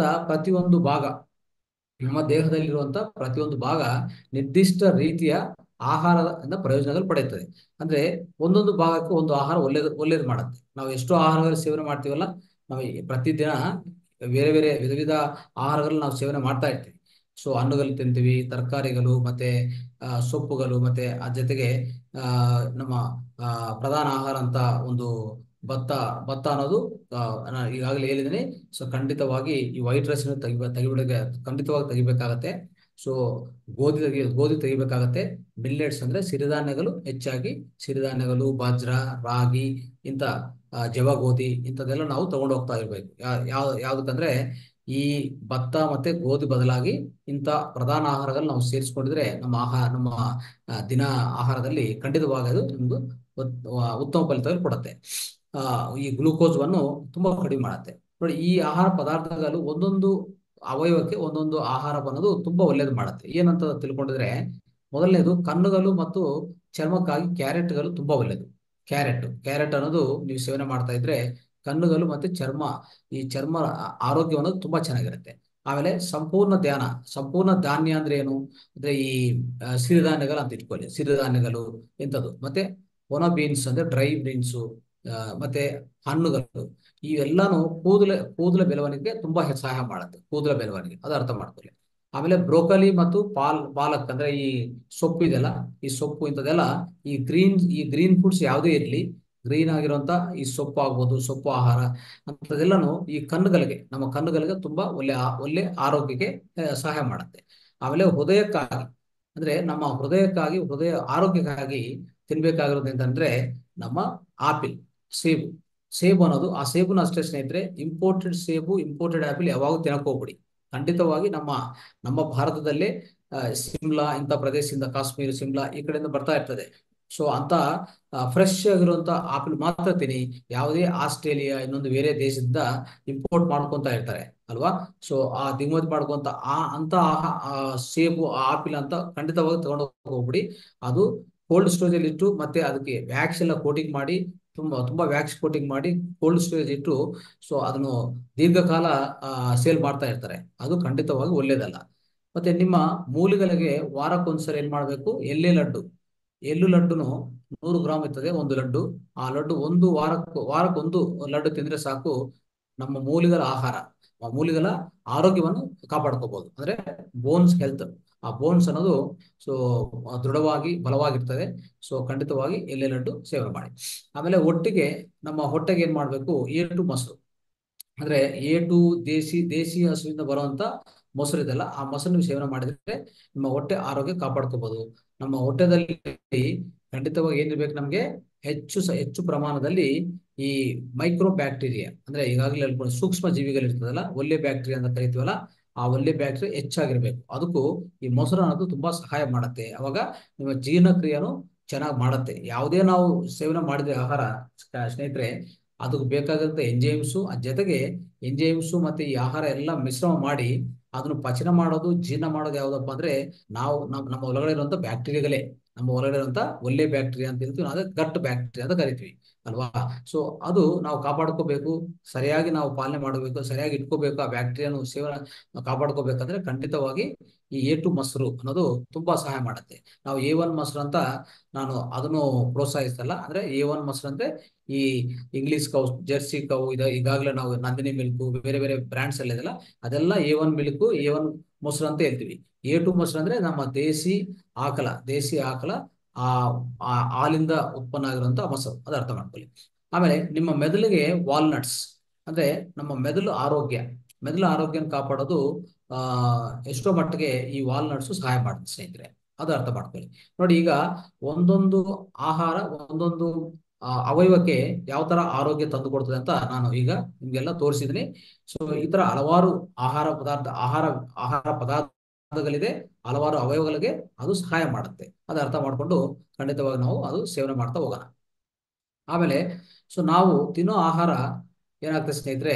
ನಮ್ಮ ದೇಹದಲ್ಲಿರುವಂತ ಪ್ರತಿಯೊಂದು ಭಾಗ ನಿರ್ದಿಷ್ಟ ರೀತಿಯ ಆಹಾರದಿಂದ ಪ್ರಯೋಜನಗಳು ಪಡೆಯುತ್ತದೆ. ಅಂದ್ರೆ ಒಂದೊಂದು ಭಾಗಕ್ಕೆ ಒಂದು ಆಹಾರ ಒಳ್ಳೇದು ಮಾಡುತ್ತೆ. ನಾವು ಎಷ್ಟೋ ಆಹಾರಗಳು ಸೇವನೆ ಮಾಡ್ತೀವಲ್ಲ, ನಾವು ಪ್ರತಿದಿನ ಬೇರೆ ಬೇರೆ ವಿಧ ವಿಧ ಆಹಾರಗಳು ನಾವು ಸೇವನೆ ಮಾಡ್ತಾ ಇರ್ತೀವಿ. ಸೊ ಹಣ್ಣುಗಳು ತಿಂತೀವಿ, ತರಕಾರಿಗಳು ಮತ್ತೆ ಸೊಪ್ಪುಗಳು, ಮತ್ತೆ ಅದ್ರ ಜೊತೆಗೆ ನಮ್ಮ ಪ್ರಧಾನ ಆಹಾರ ಅಂತ ಒಂದು ಭತ್ತ ಭತ್ತ ಅನ್ನೋದು ನಾನು ಈಗಾಗಲೇ ಹೇಳಿದ್ದೀನಿ. ಸೊ ಖಂಡಿತವಾಗಿ ಈ ವೈಟ್ ರೈಸ್ ತೆಗಿಬಿಡಕ್ಕೆ ಖಂಡಿತವಾಗಿ ತೆಗಿಬೇಕಾಗತ್ತೆ. ಸೊ ಗೋಧಿ ತೆಗಿಬೇಕಾಗತ್ತೆ. ಮಿಲ್ಲೆಟ್ಸ್ ಅಂದ್ರೆ ಸಿರಿಧಾನ್ಯಗಳು, ಹೆಚ್ಚಾಗಿ ಸಿರಿಧಾನ್ಯಗಳು, ಬಾಜ್ರಾ, ರಾಗಿ, ಇಂಥ ಜವ ಗೋಧಿ ಇಂಥದ್ದೆಲ್ಲ ನಾವು ತಗೊಂಡು ಹೋಗ್ತಾ ಇರ್ಬೇಕು. ಯಾವ್ದಕ್ಕಂದ್ರೆ ಈ ಭತ್ತ ಮತ್ತೆ ಗೋಧಿ ಬದಲಾಗಿ ಇಂಥ ಪ್ರಧಾನ ಆಹಾರಗಳು ನಾವು ಸೇರಿಸ್ಕೊಂಡಿದ್ರೆ ನಮ್ಮ ದಿನ ಆಹಾರದಲ್ಲಿ ಖಂಡಿತವಾಗಿ ಅದು ನಿಮ್ದು ಉತ್ತಮ ಫಲಿತಗಳು ಕೊಡುತ್ತೆ. ಈ ಗ್ಲೂಕೋಸ್ವನ್ನು ತುಂಬಾ ಕಡಿಮೆ ಮಾಡುತ್ತೆ. ನೋಡಿ, ಈ ಆಹಾರ ಪದಾರ್ಥಗಳು ಒಂದೊಂದು ಅವಯವಕ್ಕೆ ಒಂದೊಂದು ಆಹಾರ ಅನ್ನೋದು ತುಂಬಾ ಒಳ್ಳೇದು ಮಾಡುತ್ತೆ. ಏನಂತ ತಿಳ್ಕೊಂಡಿದ್ರೆ, ಮೊದಲನೇದು ಕಣ್ಣುಗಳು ಮತ್ತು ಚರ್ಮಕ್ಕಾಗಿ ಕ್ಯಾರೆಟ್ಗಳು ತುಂಬಾ ಒಳ್ಳೇದು. ಕ್ಯಾರೆಟ್ ಅನ್ನೋದು ನೀವು ಸೇವನೆ ಮಾಡ್ತಾ ಇದ್ರೆ ಕಣ್ಣುಗಳು ಮತ್ತೆ ಚರ್ಮ ಆರೋಗ್ಯ ಅನ್ನೋದು ತುಂಬಾ ಚೆನ್ನಾಗಿರುತ್ತೆ. ಆಮೇಲೆ ಸಂಪೂರ್ಣ ಧಾನ್ಯ ಅಂದ್ರೆ ಏನು ಅಂದ್ರೆ ಈ ಸಿರಿಧಾನ್ಯಗಳು ಅಂತ ಇಟ್ಕೊಳ್ಳಿ. ಸಿರಿಧಾನ್ಯಗಳು ಇಂಥದ್ದು ಮತ್ತೆ ಒಣ ಬೀನ್ಸ್ ಅಂದ್ರೆ ಡ್ರೈ ಬೀನ್ಸು, ಮತ್ತೆ ಹಣ್ಣುಗಳು, ಇವೆಲ್ಲಾನು ಕೂದಲ ಬೆಳವಣಿಗೆ ತುಂಬಾ ಸಹಾಯ ಮಾಡುತ್ತೆ. ಕೂದಲ ಬೆಳವಣಿಗೆ ಅದು ಅರ್ಥ ಮಾಡ್ಕೊಳ್ಳಿ. ಆಮೇಲೆ ಬ್ರೋಕಲಿ ಮತ್ತು ಪಾಲಕ್ ಅಂದ್ರೆ ಈ ಸೊಪ್ಪು ಇದೆಲ್ಲ, ಈ ಸೊಪ್ಪು ಇಂಥದೆಲ್ಲ ಈ ಗ್ರೀನ್ ಫುಡ್ಸ್ ಯಾವುದೇ ಇರಲಿ, ಗ್ರೀನ್ ಆಗಿರುವಂತ ಈ ಸೊಪ್ಪು ಆಗ್ಬೋದು, ಸೊಪ್ಪು ಆಹಾರ ಅಂತದೆಲ್ಲಾನು ಈ ನಮ್ಮ ಕಣ್ಣುಗಳಿಗೆ ತುಂಬಾ ಒಳ್ಳೆ ಆರೋಗ್ಯಕ್ಕೆ ಸಹಾಯ ಮಾಡುತ್ತೆ. ಆಮೇಲೆ ಹೃದಯ ಆರೋಗ್ಯಕ್ಕಾಗಿ ತಿನ್ಬೇಕಾಗಿರೋದು ಅಂತಂದ್ರೆ ನಮ್ಮ ಆಪಿಲ್, ಸೇಬು. ಸೇಬು ಅನ್ನೋದು, ಆ ಸೇಬುನ ಅಷ್ಟೇ ಸ್ನೇಹಿತರೆ, ಇಂಪೋರ್ಟೆಡ್ ಸೇಬು, ಇಂಪೋರ್ಟೆಡ್ ಆಪಿಲ್ ಯಾವಾಗ ತಿನ್ನಕ್ ಹೋಗ್ಬಿಡಿ. ಖಂಡಿತವಾಗಿ ನಮ್ಮ ನಮ್ಮ ಭಾರತದಲ್ಲೇ ಸಿಮ್ಲಾ ಇಂಥ ಪ್ರದೇಶದಿಂದ, ಕಾಶ್ಮೀರ, ಸಿಮ್ಲಾ ಈ ಕಡೆಯಿಂದ ಬರ್ತಾ ಇರ್ತದೆ. ಸೊ ಅಂತ ಫ್ರೆಶ್ ಆಗಿರುವಂತ ಆಪಿಲ್ ಮಾತ್ರ ತಿನ್ನಿ. ಯಾವುದೇ ಆಸ್ಟ್ರೇಲಿಯಾ ಇನ್ನೊಂದು ಬೇರೆ ದೇಶದಿಂದ ಇಂಪೋರ್ಟ್ ಮಾಡ್ಕೊಂತ ಇರ್ತಾರೆ ಅಲ್ವಾ. ಸೊ ಆ ದಿಗುಮತಿ ಮಾಡ್ಕೊಂತ ಅಂತ ಸೇಬು, ಆ ಆಪಿಲ್ ಅಂತ ಖಂಡಿತವಾಗಿ ತಗೊಂಡು ಹೋಗ್ಬಿಡಿ. ಅದು ಕೋಲ್ಡ್ ಸ್ಟೋರೇಜ್ ಅಲ್ಲಿ ಇಟ್ಟು, ಮತ್ತೆ ಅದಕ್ಕೆ ವ್ಯಾಕ್ಸ್ ಎಲ್ಲ ಕೋಟಿಂಗ್ ಮಾಡಿ, ತುಂಬಾ ವ್ಯಾಕ್ಸ್ ಕೋಟಿಂಗ್ ಮಾಡಿ ಕೋಲ್ಡ್ ಸ್ಟೋರೇಜ್ ಇಟ್ಟು, ಸೊ ಅದನ್ನು ದೀರ್ಘಕಾಲ ಸೇಲ್ ಮಾಡ್ತಾ ಇರ್ತಾರೆ. ಅದು ಖಂಡಿತವಾಗಿ ಒಳ್ಳೇದಲ್ಲ. ಮತ್ತೆ ನಿಮ್ಮ ಮೂಲಿಗಳಿಗೆ ವಾರಕ್ಕೊಂದ್ಸರಿ ಏನ್ ಮಾಡ್ಬೇಕು, ಎಳ್ಳೆ ಲಡ್ಡು. ಎಳ್ಳು ಲಡ್ಡುನು 100 ಗ್ರಾಮ್ ಇರ್ತದೆ ಒಂದು ಲಡ್ಡು. ಆ ಲಡ್ಡು ಒಂದು ವಾರಕ್ಕೊಂದು ಲಡ್ಡು ತಿಂದ್ರೆ ಸಾಕು. ನಮ್ಮ ಮೂಲಿಗಳ ಆಹಾರ, ಆ ಮೂಲಿಗಳ ಆರೋಗ್ಯವನ್ನು ಕಾಪಾಡ್ಕೋಬಹುದು. ಅಂದ್ರೆ ಬೋನ್ಸ್ ಹೆಲ್ತ್, ಆ ಬೋನ್ಸ್ ಅನ್ನೋದು ಸೊ ದೃಢವಾಗಿ ಬಲವಾಗಿರ್ತದೆ. ಸೊ ಖಂಡಿತವಾಗಿ ಎಳ್ಳೆ ಲಡ್ಡು ಸೇವನೆ ಮಾಡಿ. ಆಮೇಲೆ ಒಟ್ಟಿಗೆ ನಮ್ಮ ಹೊಟ್ಟೆಗೆ ಏನ್ ಮಾಡ್ಬೇಕು, ಏಟು ಮೊಸರು. ಅಂದ್ರೆ ಏಟು ದೇಸಿ ಹಸುವಿಂದ ಬರುವಂತ ಮೊಸರು ಇದೆಲ್ಲ, ಆ ಮೊಸರು ನೀವು ಸೇವನೆ ಮಾಡಿದ್ರೆ ನಿಮ್ಮ ಹೊಟ್ಟೆ ಆರೋಗ್ಯ ಕಾಪಾಡ್ಕೋಬಹುದು. ನಮ್ಮ ಹೊಟ್ಟೆದಲ್ಲಿ ಖಂಡಿತವಾಗಿ ಏನಿರ್ಬೇಕು, ನಮ್ಗೆ ಹೆಚ್ಚು ಪ್ರಮಾಣದಲ್ಲಿ ಈ ಮೈಕ್ರೋ ಬ್ಯಾಕ್ಟೀರಿಯಾ, ಅಂದ್ರೆ ಈಗಾಗಲೇ ಹೇಳ್ಕೊಂಡು ಸೂಕ್ಷ್ಮ ಜೀವಿಗಳಿರ್ತದಲ್ಲ, ಒಳ್ಳೆ ಬ್ಯಾಕ್ಟೀರಿಯಾ ಅಂತ ಕರಿತೀವಲ್ಲ, ಆ ಒಳ್ಳೆ ಬ್ಯಾಕ್ಟೀರಿಯಾ ಹೆಚ್ಚಾಗಿರ್ಬೇಕು. ಅದಕ್ಕೂ ಈ ಮೊಸರು ಅನ್ನೋದು ತುಂಬಾ ಸಹಾಯ ಮಾಡುತ್ತೆ. ಅವಾಗ ನಿಮ್ಮ ಜೀರ್ಣಕ್ರಿಯೆನು ಚೆನ್ನಾಗಿ ಮಾಡುತ್ತೆ. ಯಾವುದೇ ನಾವು ಸೇವನೆ ಮಾಡಿದ್ರೆ ಆಹಾರ ಸ್ನೇಹಿತರೆ, ಅದಕ್ಕೆ ಬೇಕಾದಂತ ಎಂಜೈಮ್ಸು, ಆ ಜೊತೆಗೆ ಎಂಜೈಮ್ಸು ಮತ್ತೆ ಈ ಆಹಾರ ಎಲ್ಲ ಮಿಶ್ರಣ ಮಾಡಿ ಅದನ್ನು ಪಚನ ಮಾಡೋದು, ಜೀರ್ಣ ಮಾಡೋದು ಯಾವ್ದಪ್ಪ ಅಂದ್ರೆ ನಮ್ಮ ಒಳಗಡೆ ಇರುವಂತ ಬ್ಯಾಕ್ಟೀರಿಯಾಗಳೇ. ನಮ್ಮ ಒಳಗಡೆ ಇರುವಂತ ಒಳ್ಳೆ ಬ್ಯಾಕ್ಟೀರಿಯಾ ಅಂತ ಹೇಳ್ತೀವಿ, ನಾವು ಗಟ್ ಬ್ಯಾಕ್ಟೀರಿಯಾ ಅಂತ ಕರಿತೀವಿ ಅಲ್ವಾ. ಸೊ ಅದು ನಾವು ಕಾಪಾಡ್ಕೋಬೇಕು, ಸರಿಯಾಗಿ ನಾವು ಪಾಲನೆ ಮಾಡಬೇಕು, ಸರಿಯಾಗಿ ಇಟ್ಕೋಬೇಕು. ಆ ಬ್ಯಾಕ್ಟೀರಿಯಾನು ಸೇವನೆ ಕಾಪಾಡ್ಕೋಬೇಕಂದ್ರೆ ಖಂಡಿತವಾಗಿ ಈ ಏಟು ಮೊಸರು ಅನ್ನೋದು ತುಂಬಾ ಸಹಾಯ ಮಾಡುತ್ತೆ. ನಾವು A1 ಮೊಸರು ಅಂತ ನಾನು ಅದನ್ನು ಪ್ರೋತ್ಸಾಹಿಸಲ್ಲ. ಅಂದ್ರೆ A1 ಮೊಸರು ಅಂದ್ರೆ ಈ ಇಂಗ್ಲಿಷ್ ಕೌ, ಜರ್ಸಿ ಕೌ, ಈಗಾಗಲೇ ನಾವು ನಂದಿನಿ ಮಿಲ್ಕ್, ಬೇರೆ ಬೇರೆ ಬ್ರ್ಯಾಂಡ್ಸ್ ಎಲ್ಲ ಇದೆಲ್ಲ, ಅದೆಲ್ಲ A1 ಮಿಲ್ಕ್, A1 ಮೊಸರು ಅಂತ ಹೇಳ್ತೀವಿ. A2 ಮೊಸರು ಅಂದ್ರೆ ನಮ್ಮ ದೇಸಿ ಆಕಳ ಆ ಆ ಹಾಲಿಂದ ಉತ್ಪನ್ನ ಆಗಿರುವಂತ ಮೊಸರು, ಅದು ಅರ್ಥ ಮಾಡ್ಕೊಳ್ಳಿ. ಆಮೇಲೆ ನಿಮ್ಮ ಮೆದುಳಿಗೆ ವಾಲ್ನಟ್ಸ್, ಅಂದ್ರೆ ನಮ್ಮ ಮೆದುಳು ಆರೋಗ್ಯನ ಕಾಪಾಡೋದು ಆ ಎಷ್ಟೋ ಮಟ್ಟಿಗೆ ಈ ವಾಲ್ನಟ್ಸ್ ಸಹಾಯ ಮಾಡುತ್ತೆ ಸ್ನೇಹಿತರೆ. ಅದು ಅರ್ಥ ಮಾಡ್ಕೊಳ್ಳಿ. ನೋಡಿ, ಈಗ ಒಂದೊಂದು ಆಹಾರ ಒಂದೊಂದು ಅವಯವಕ್ಕೆ ಯಾವ ತರ ಆರೋಗ್ಯ ತಂದು ಕೊಡ್ತದೆ ಅಂತ ನಾನು ಈಗ ನಿಮ್ಗೆಲ್ಲ ತೋರಿಸಿದ್ದೀನಿ. ಸೊ ಈ ತರ ಹಲವಾರು ಆಹಾರ ಪದಾರ್ಥಗಳಿದೆ, ಹಲವಾರು ಅವಯವಗಳಿಗೆ ಅದು ಸಹಾಯ ಮಾಡುತ್ತೆ. ಅದು ಅರ್ಥ ಮಾಡ್ಕೊಂಡು ಖಂಡಿತವಾಗಿ ನಾವು ಅದು ಸೇವನೆ ಮಾಡ್ತಾ ಹೋಗೋಣ. ಆಮೇಲೆ ಸೊ ನಾವು ತಿನ್ನೋ ಆಹಾರ ಏನಾಗ್ತದೆ ಸ್ನೇಹಿತರೆ,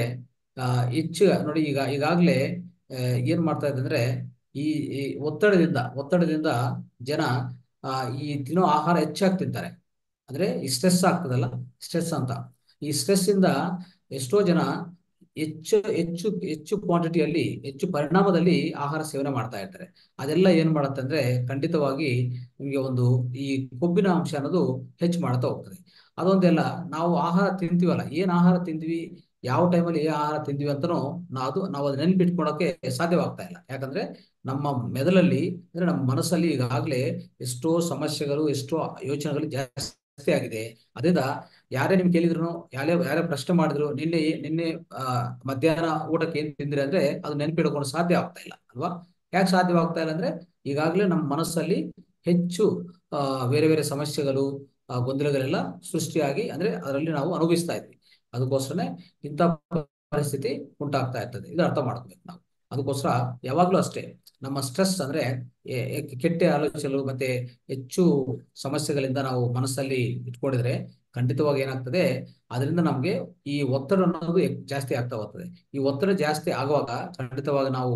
ಹೆಚ್ಚು ನೋಡಿ, ಈಗಾಗಲೇ ಏನ್ ಮಾಡ್ತಾ ಇದೆ ಅಂದ್ರೆ, ಈ ಈ ಒತ್ತಡದಿಂದ ಜನ ಆ, ಈ ತಿನ್ನೋ ಆಹಾರ ಹೆಚ್ಚಾಗಿ ತಿಂತಾರೆ. ಅಂದ್ರೆ ಈ ಸ್ಟ್ರೆಸ್ ಆಗ್ತದಲ್ಲ, ಸ್ಟ್ರೆಸ್ ಅಂತ, ಈ ಸ್ಟ್ರೆಸ್ ಇಂದ ಎಷ್ಟೋ ಜನ ಹೆಚ್ಚು ಹೆಚ್ಚು ಹೆಚ್ಚು ಕ್ವಾಂಟಿಟಿಯಲ್ಲಿ, ಹೆಚ್ಚು ಪರಿಣಾಮದಲ್ಲಿ ಆಹಾರ ಸೇವನೆ ಮಾಡ್ತಾ ಇರ್ತಾರೆ. ಅದೆಲ್ಲ ಏನ್ ಮಾಡುತ್ತೆ ಅಂದ್ರೆ, ಖಂಡಿತವಾಗಿ ನಿಮಗೆ ಒಂದು ಈ ಕೊಬ್ಬಿನ ಅಂಶ ಅನ್ನೋದು ಹೆಚ್ಚು ಮಾಡ್ತಾ ಹೋಗ್ತದೆ. ಅದೊಂದೆಲ್ಲ ನಾವು ಆಹಾರ ತಿಂತೀವಲ್ಲ, ಏನ್ ಆಹಾರ ತಿಂದ್ವಿ, ಯಾವ ಟೈಮಲ್ಲಿ ಏನ್ ಆಹಾರ ತಿಂದ್ವಿ ಅಂತನೂ ನಾವು ಅದು ನೆನ್ಪಿಟ್ಕೊಳಕ್ಕೆ ಸಾಧ್ಯವಾಗ್ತಾ ಇಲ್ಲ. ಯಾಕಂದ್ರೆ ನಮ್ಮ ಮೆದುಳಲ್ಲಿ, ಅಂದ್ರೆ ನಮ್ಮ ಮನಸ್ಸಲ್ಲಿ ಈಗಾಗಲೇ ಎಷ್ಟೋ ಸಮಸ್ಯೆಗಳು, ಎಷ್ಟೋ ಯೋಚನೆಗಳು ಜಾಸ್ತಿ ಆಗಿದೆ. ಅದರಿಂದ ಯಾರೇ ನಿಮ್ಗೆ ಕೇಳಿದ್ರು, ಯಾರೇ ಪ್ರಶ್ನೆ ಮಾಡಿದ್ರು, ನಿನ್ನೆ ಮಧ್ಯಾಹ್ನ ಊಟಕ್ಕೆ ಏನ್ ತಿಂದ್ರಿ ಅಂದ್ರೆ ಅದು ನೆನಪಿಡ್ಕೊಂಡು ಸಾಧ್ಯ ಆಗ್ತಾ ಇಲ್ಲ ಅಲ್ವಾ. ಯಾಕೆ ಸಾಧ್ಯವಾಗ್ತಾ ಇಲ್ಲ ಅಂದ್ರೆ, ಈಗಾಗಲೇ ನಮ್ಮ ಮನಸ್ಸಲ್ಲಿ ಹೆಚ್ಚು ಬೇರೆ ಬೇರೆ ಸಮಸ್ಯೆಗಳು, ಗೊಂದಲಗಳೆಲ್ಲ ಸೃಷ್ಟಿಯಾಗಿ, ಅಂದ್ರೆ ಅದರಲ್ಲಿ ನಾವು ಅನುಭವಿಸ್ತಾ ಇದ್ವಿ. ಅದಕ್ಕೋಸ್ಕರನೇ ಇಂಥ ಪರಿಸ್ಥಿತಿ ಉಂಟಾಗ್ತಾ ಇರ್ತದೆ. ಇದು ಅರ್ಥ ಮಾಡ್ಕೋಬೇಕು ನಾವು. ಅದಕ್ಕೋಸ್ಕರ ಯಾವಾಗ್ಲೂ ಅಷ್ಟೇ, ನಮ್ಮ ಸ್ಟ್ರೆಸ್ ಅಂದ್ರೆ ಕೆಟ್ಟ ಆಲೋಚನೆಗಳು ಮತ್ತೆ ಹೆಚ್ಚು ಸಮಸ್ಯೆಗಳಿಂದ ನಾವು ಮನಸ್ಸಲ್ಲಿ ಇಟ್ಕೊಂಡಿದ್ರೆ ಖಂಡಿತವಾಗಿ ಏನಾಗ್ತದೆ, ಅದರಿಂದ ನಮ್ಗೆ ಈ ಒತ್ತಡ ಅನ್ನೋದು ಜಾಸ್ತಿ ಆಗ್ತಾ ಹೋಗ್ತದೆ. ಈ ಒತ್ತಡ ಜಾಸ್ತಿ ಆಗುವಾಗ ಖಂಡಿತವಾಗಿ ನಾವು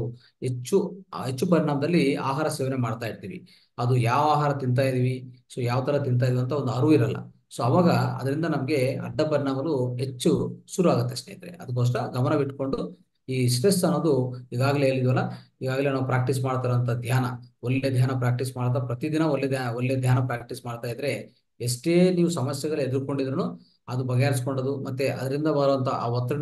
ಹೆಚ್ಚು ಪರಿಣಾಮದಲ್ಲಿ ಆಹಾರ ಸೇವನೆ ಮಾಡ್ತಾ ಇರ್ತೀವಿ. ಅದು ಯಾವ ಆಹಾರ ತಿಂತಾ ಇದೀವಿ, ಸೊ ಯಾವ ತರ ತಿಂತಾ ಇದೀವಿ ಅಂತ ಒಂದು ಅರಿವು ಇರಲ್ಲ. ಸೊ ಅವಾಗ ಅದರಿಂದ ನಮ್ಗೆ ಅಡ್ಡ ಪರಿಣಾಮಗಳು ಹೆಚ್ಚು ಶುರು ಆಗುತ್ತೆ ಸ್ನೇಹಿತರೆ. ಅದಕ್ಕೋಸ್ಕರ ಗಮನವಿಟ್ಕೊಂಡು, ಈ ಸ್ಟ್ರೆಸ್ ಅನ್ನೋದು ಈಗಾಗಲೇ ಹೇಳಿದ್ವಲ್ಲ, ಈಗಾಗಲೇ ನಾವು ಪ್ರಾಕ್ಟೀಸ್ ಮಾಡ್ತಾರಂತ ಧ್ಯಾನ, ಒಳ್ಳೆ ಧ್ಯಾನ ಪ್ರಾಕ್ಟೀಸ್ ಮಾಡ್ತಾ, ಪ್ರತಿದಿನ ಒಳ್ಳೆ ಧ್ಯಾನ ಪ್ರಾಕ್ಟೀಸ್ ಮಾಡ್ತಾ ಇದ್ರೆ ಎಷ್ಟೇ ನೀವು ಸಮಸ್ಯೆಗಳು ಎದುರ್ಕೊಂಡಿದ್ರು ಅದು ಬಗೆಹರಿಸ್ಕೊಂಡದು, ಮತ್ತೆ ಅದರಿಂದ ಬರುವಂತ ಆ ಒತ್ತಡ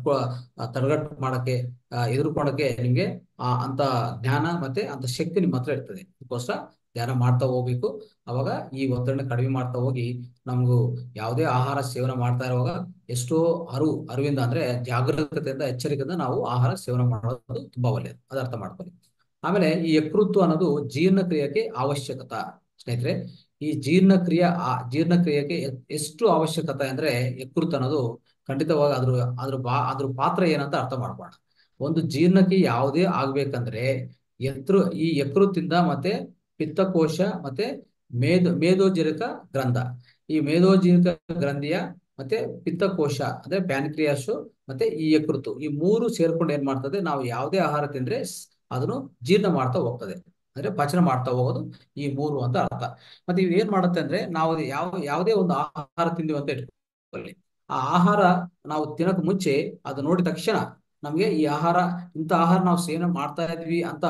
ತಡೆಗಟ್ಟು ಮಾಡಕ್ಕೆ, ಎದುರ್ಕೊಳಕ್ಕೆ ನಿಮ್ಗೆ ಅಂತ ಜ್ಞಾನ ಮತ್ತೆ ಅಂತ ಶಕ್ತಿ ನಿಮ್ಮ ಹತ್ರ ಇರ್ತದೆ. ಅದಕ್ಕೋಸ್ಕರ ಧ್ಯಾನ ಮಾಡ್ತಾ ಹೋಗ್ಬೇಕು. ಅವಾಗ ಈ ಒತ್ತಡನ ಕಡಿಮೆ ಮಾಡ್ತಾ ಹೋಗಿ ನಮಗೂ ಯಾವುದೇ ಆಹಾರ ಸೇವನೆ ಮಾಡ್ತಾ ಇರುವಾಗ ಎಷ್ಟೋ ಅರಿವಿಂದ, ಅಂದ್ರೆ ಜಾಗರೂಕತೆಯಿಂದ, ಎಚ್ಚರಿಕೆಯಿಂದ ನಾವು ಆಹಾರ ಸೇವನೆ ಮಾಡೋದು ತುಂಬಾ ಒಳ್ಳೆಯದು. ಅದು ಅರ್ಥ ಮಾಡ್ಕೊಳ್ಳಿ. ಆಮೇಲೆ ಈ ಯಕೃತ್ತು ಅನ್ನೋದು ಜೀರ್ಣಕ್ರಿಯೆಗೆ ಅವಶ್ಯಕತೆ ಸ್ನೇಹಿತರೆ. ಈ ಈ ಜೀರ್ಣಕ್ರಿಯೆಗೆ ಎಷ್ಟು ಅವಶ್ಯಕತೆ ಅಂದ್ರೆ ಯಕೃತ್ ಅನ್ನೋದು ಖಂಡಿತವಾಗಿ ಅದ್ರ ಪಾತ್ರ ಏನಂತ ಅರ್ಥ ಮಾಡ್ಕೋಣ. ಒಂದು ಜೀರ್ಣಕ್ಕೆ ಯಾವುದೇ ಆಗ್ಬೇಕಂದ್ರೆ ಈ ಯಕೃತ್ತಿಂದ ಮತ್ತೆ ಪಿತ್ತಕೋಶ ಮತ್ತೆ ಮೇದೋಜೀರಕ ಗ್ರಂಥ, ಈ ಮೇದೋಜೀರಕ ಗ್ರಂಥಿಯ ಮತ್ತೆ ಪಿತ್ತಕೋಶ ಅಂದ್ರೆ ಪ್ಯಾನ್ಕ್ರಿಯಾಸ್ ಮತ್ತೆ ಈ ಯಕೃತ್ತು, ಈ ಮೂರು ಸೇರ್ಕೊಂಡು ಏನ್ ಮಾಡ್ತದೆ, ನಾವು ಯಾವುದೇ ಆಹಾರ ತಿಂದ್ರೆ ಅದನ್ನು ಜೀರ್ಣ ಮಾಡ್ತಾ ಹೋಗ್ತದೆ, ಅಂದ್ರೆ ಪಚನ ಮಾಡ್ತಾ ಹೋಗೋದು ಈ ಮೂರು ಅಂತ ಅರ್ಥ. ಮತ್ತೆ ಇವ್ ಏನ್ ಮಾಡುತ್ತೆ ಅಂದ್ರೆ ನಾವು ಯಾವುದೇ ಒಂದು ಆಹಾರ ತಿಂದಿವಿ ಅಂತ ಇಟ್ಕೊಳ್ಳಿ, ಆ ಆಹಾರ ನಾವು ತಿನ್ನಕ್ ಮುಂಚೆ ಅದು ನೋಡಿದ ತಕ್ಷಣ ನಮ್ಗೆ ಈ ಇಂಥ ಆಹಾರ ನಾವು ಸೇವನೆ ಮಾಡ್ತಾ ಇದ್ವಿ ಅಂತ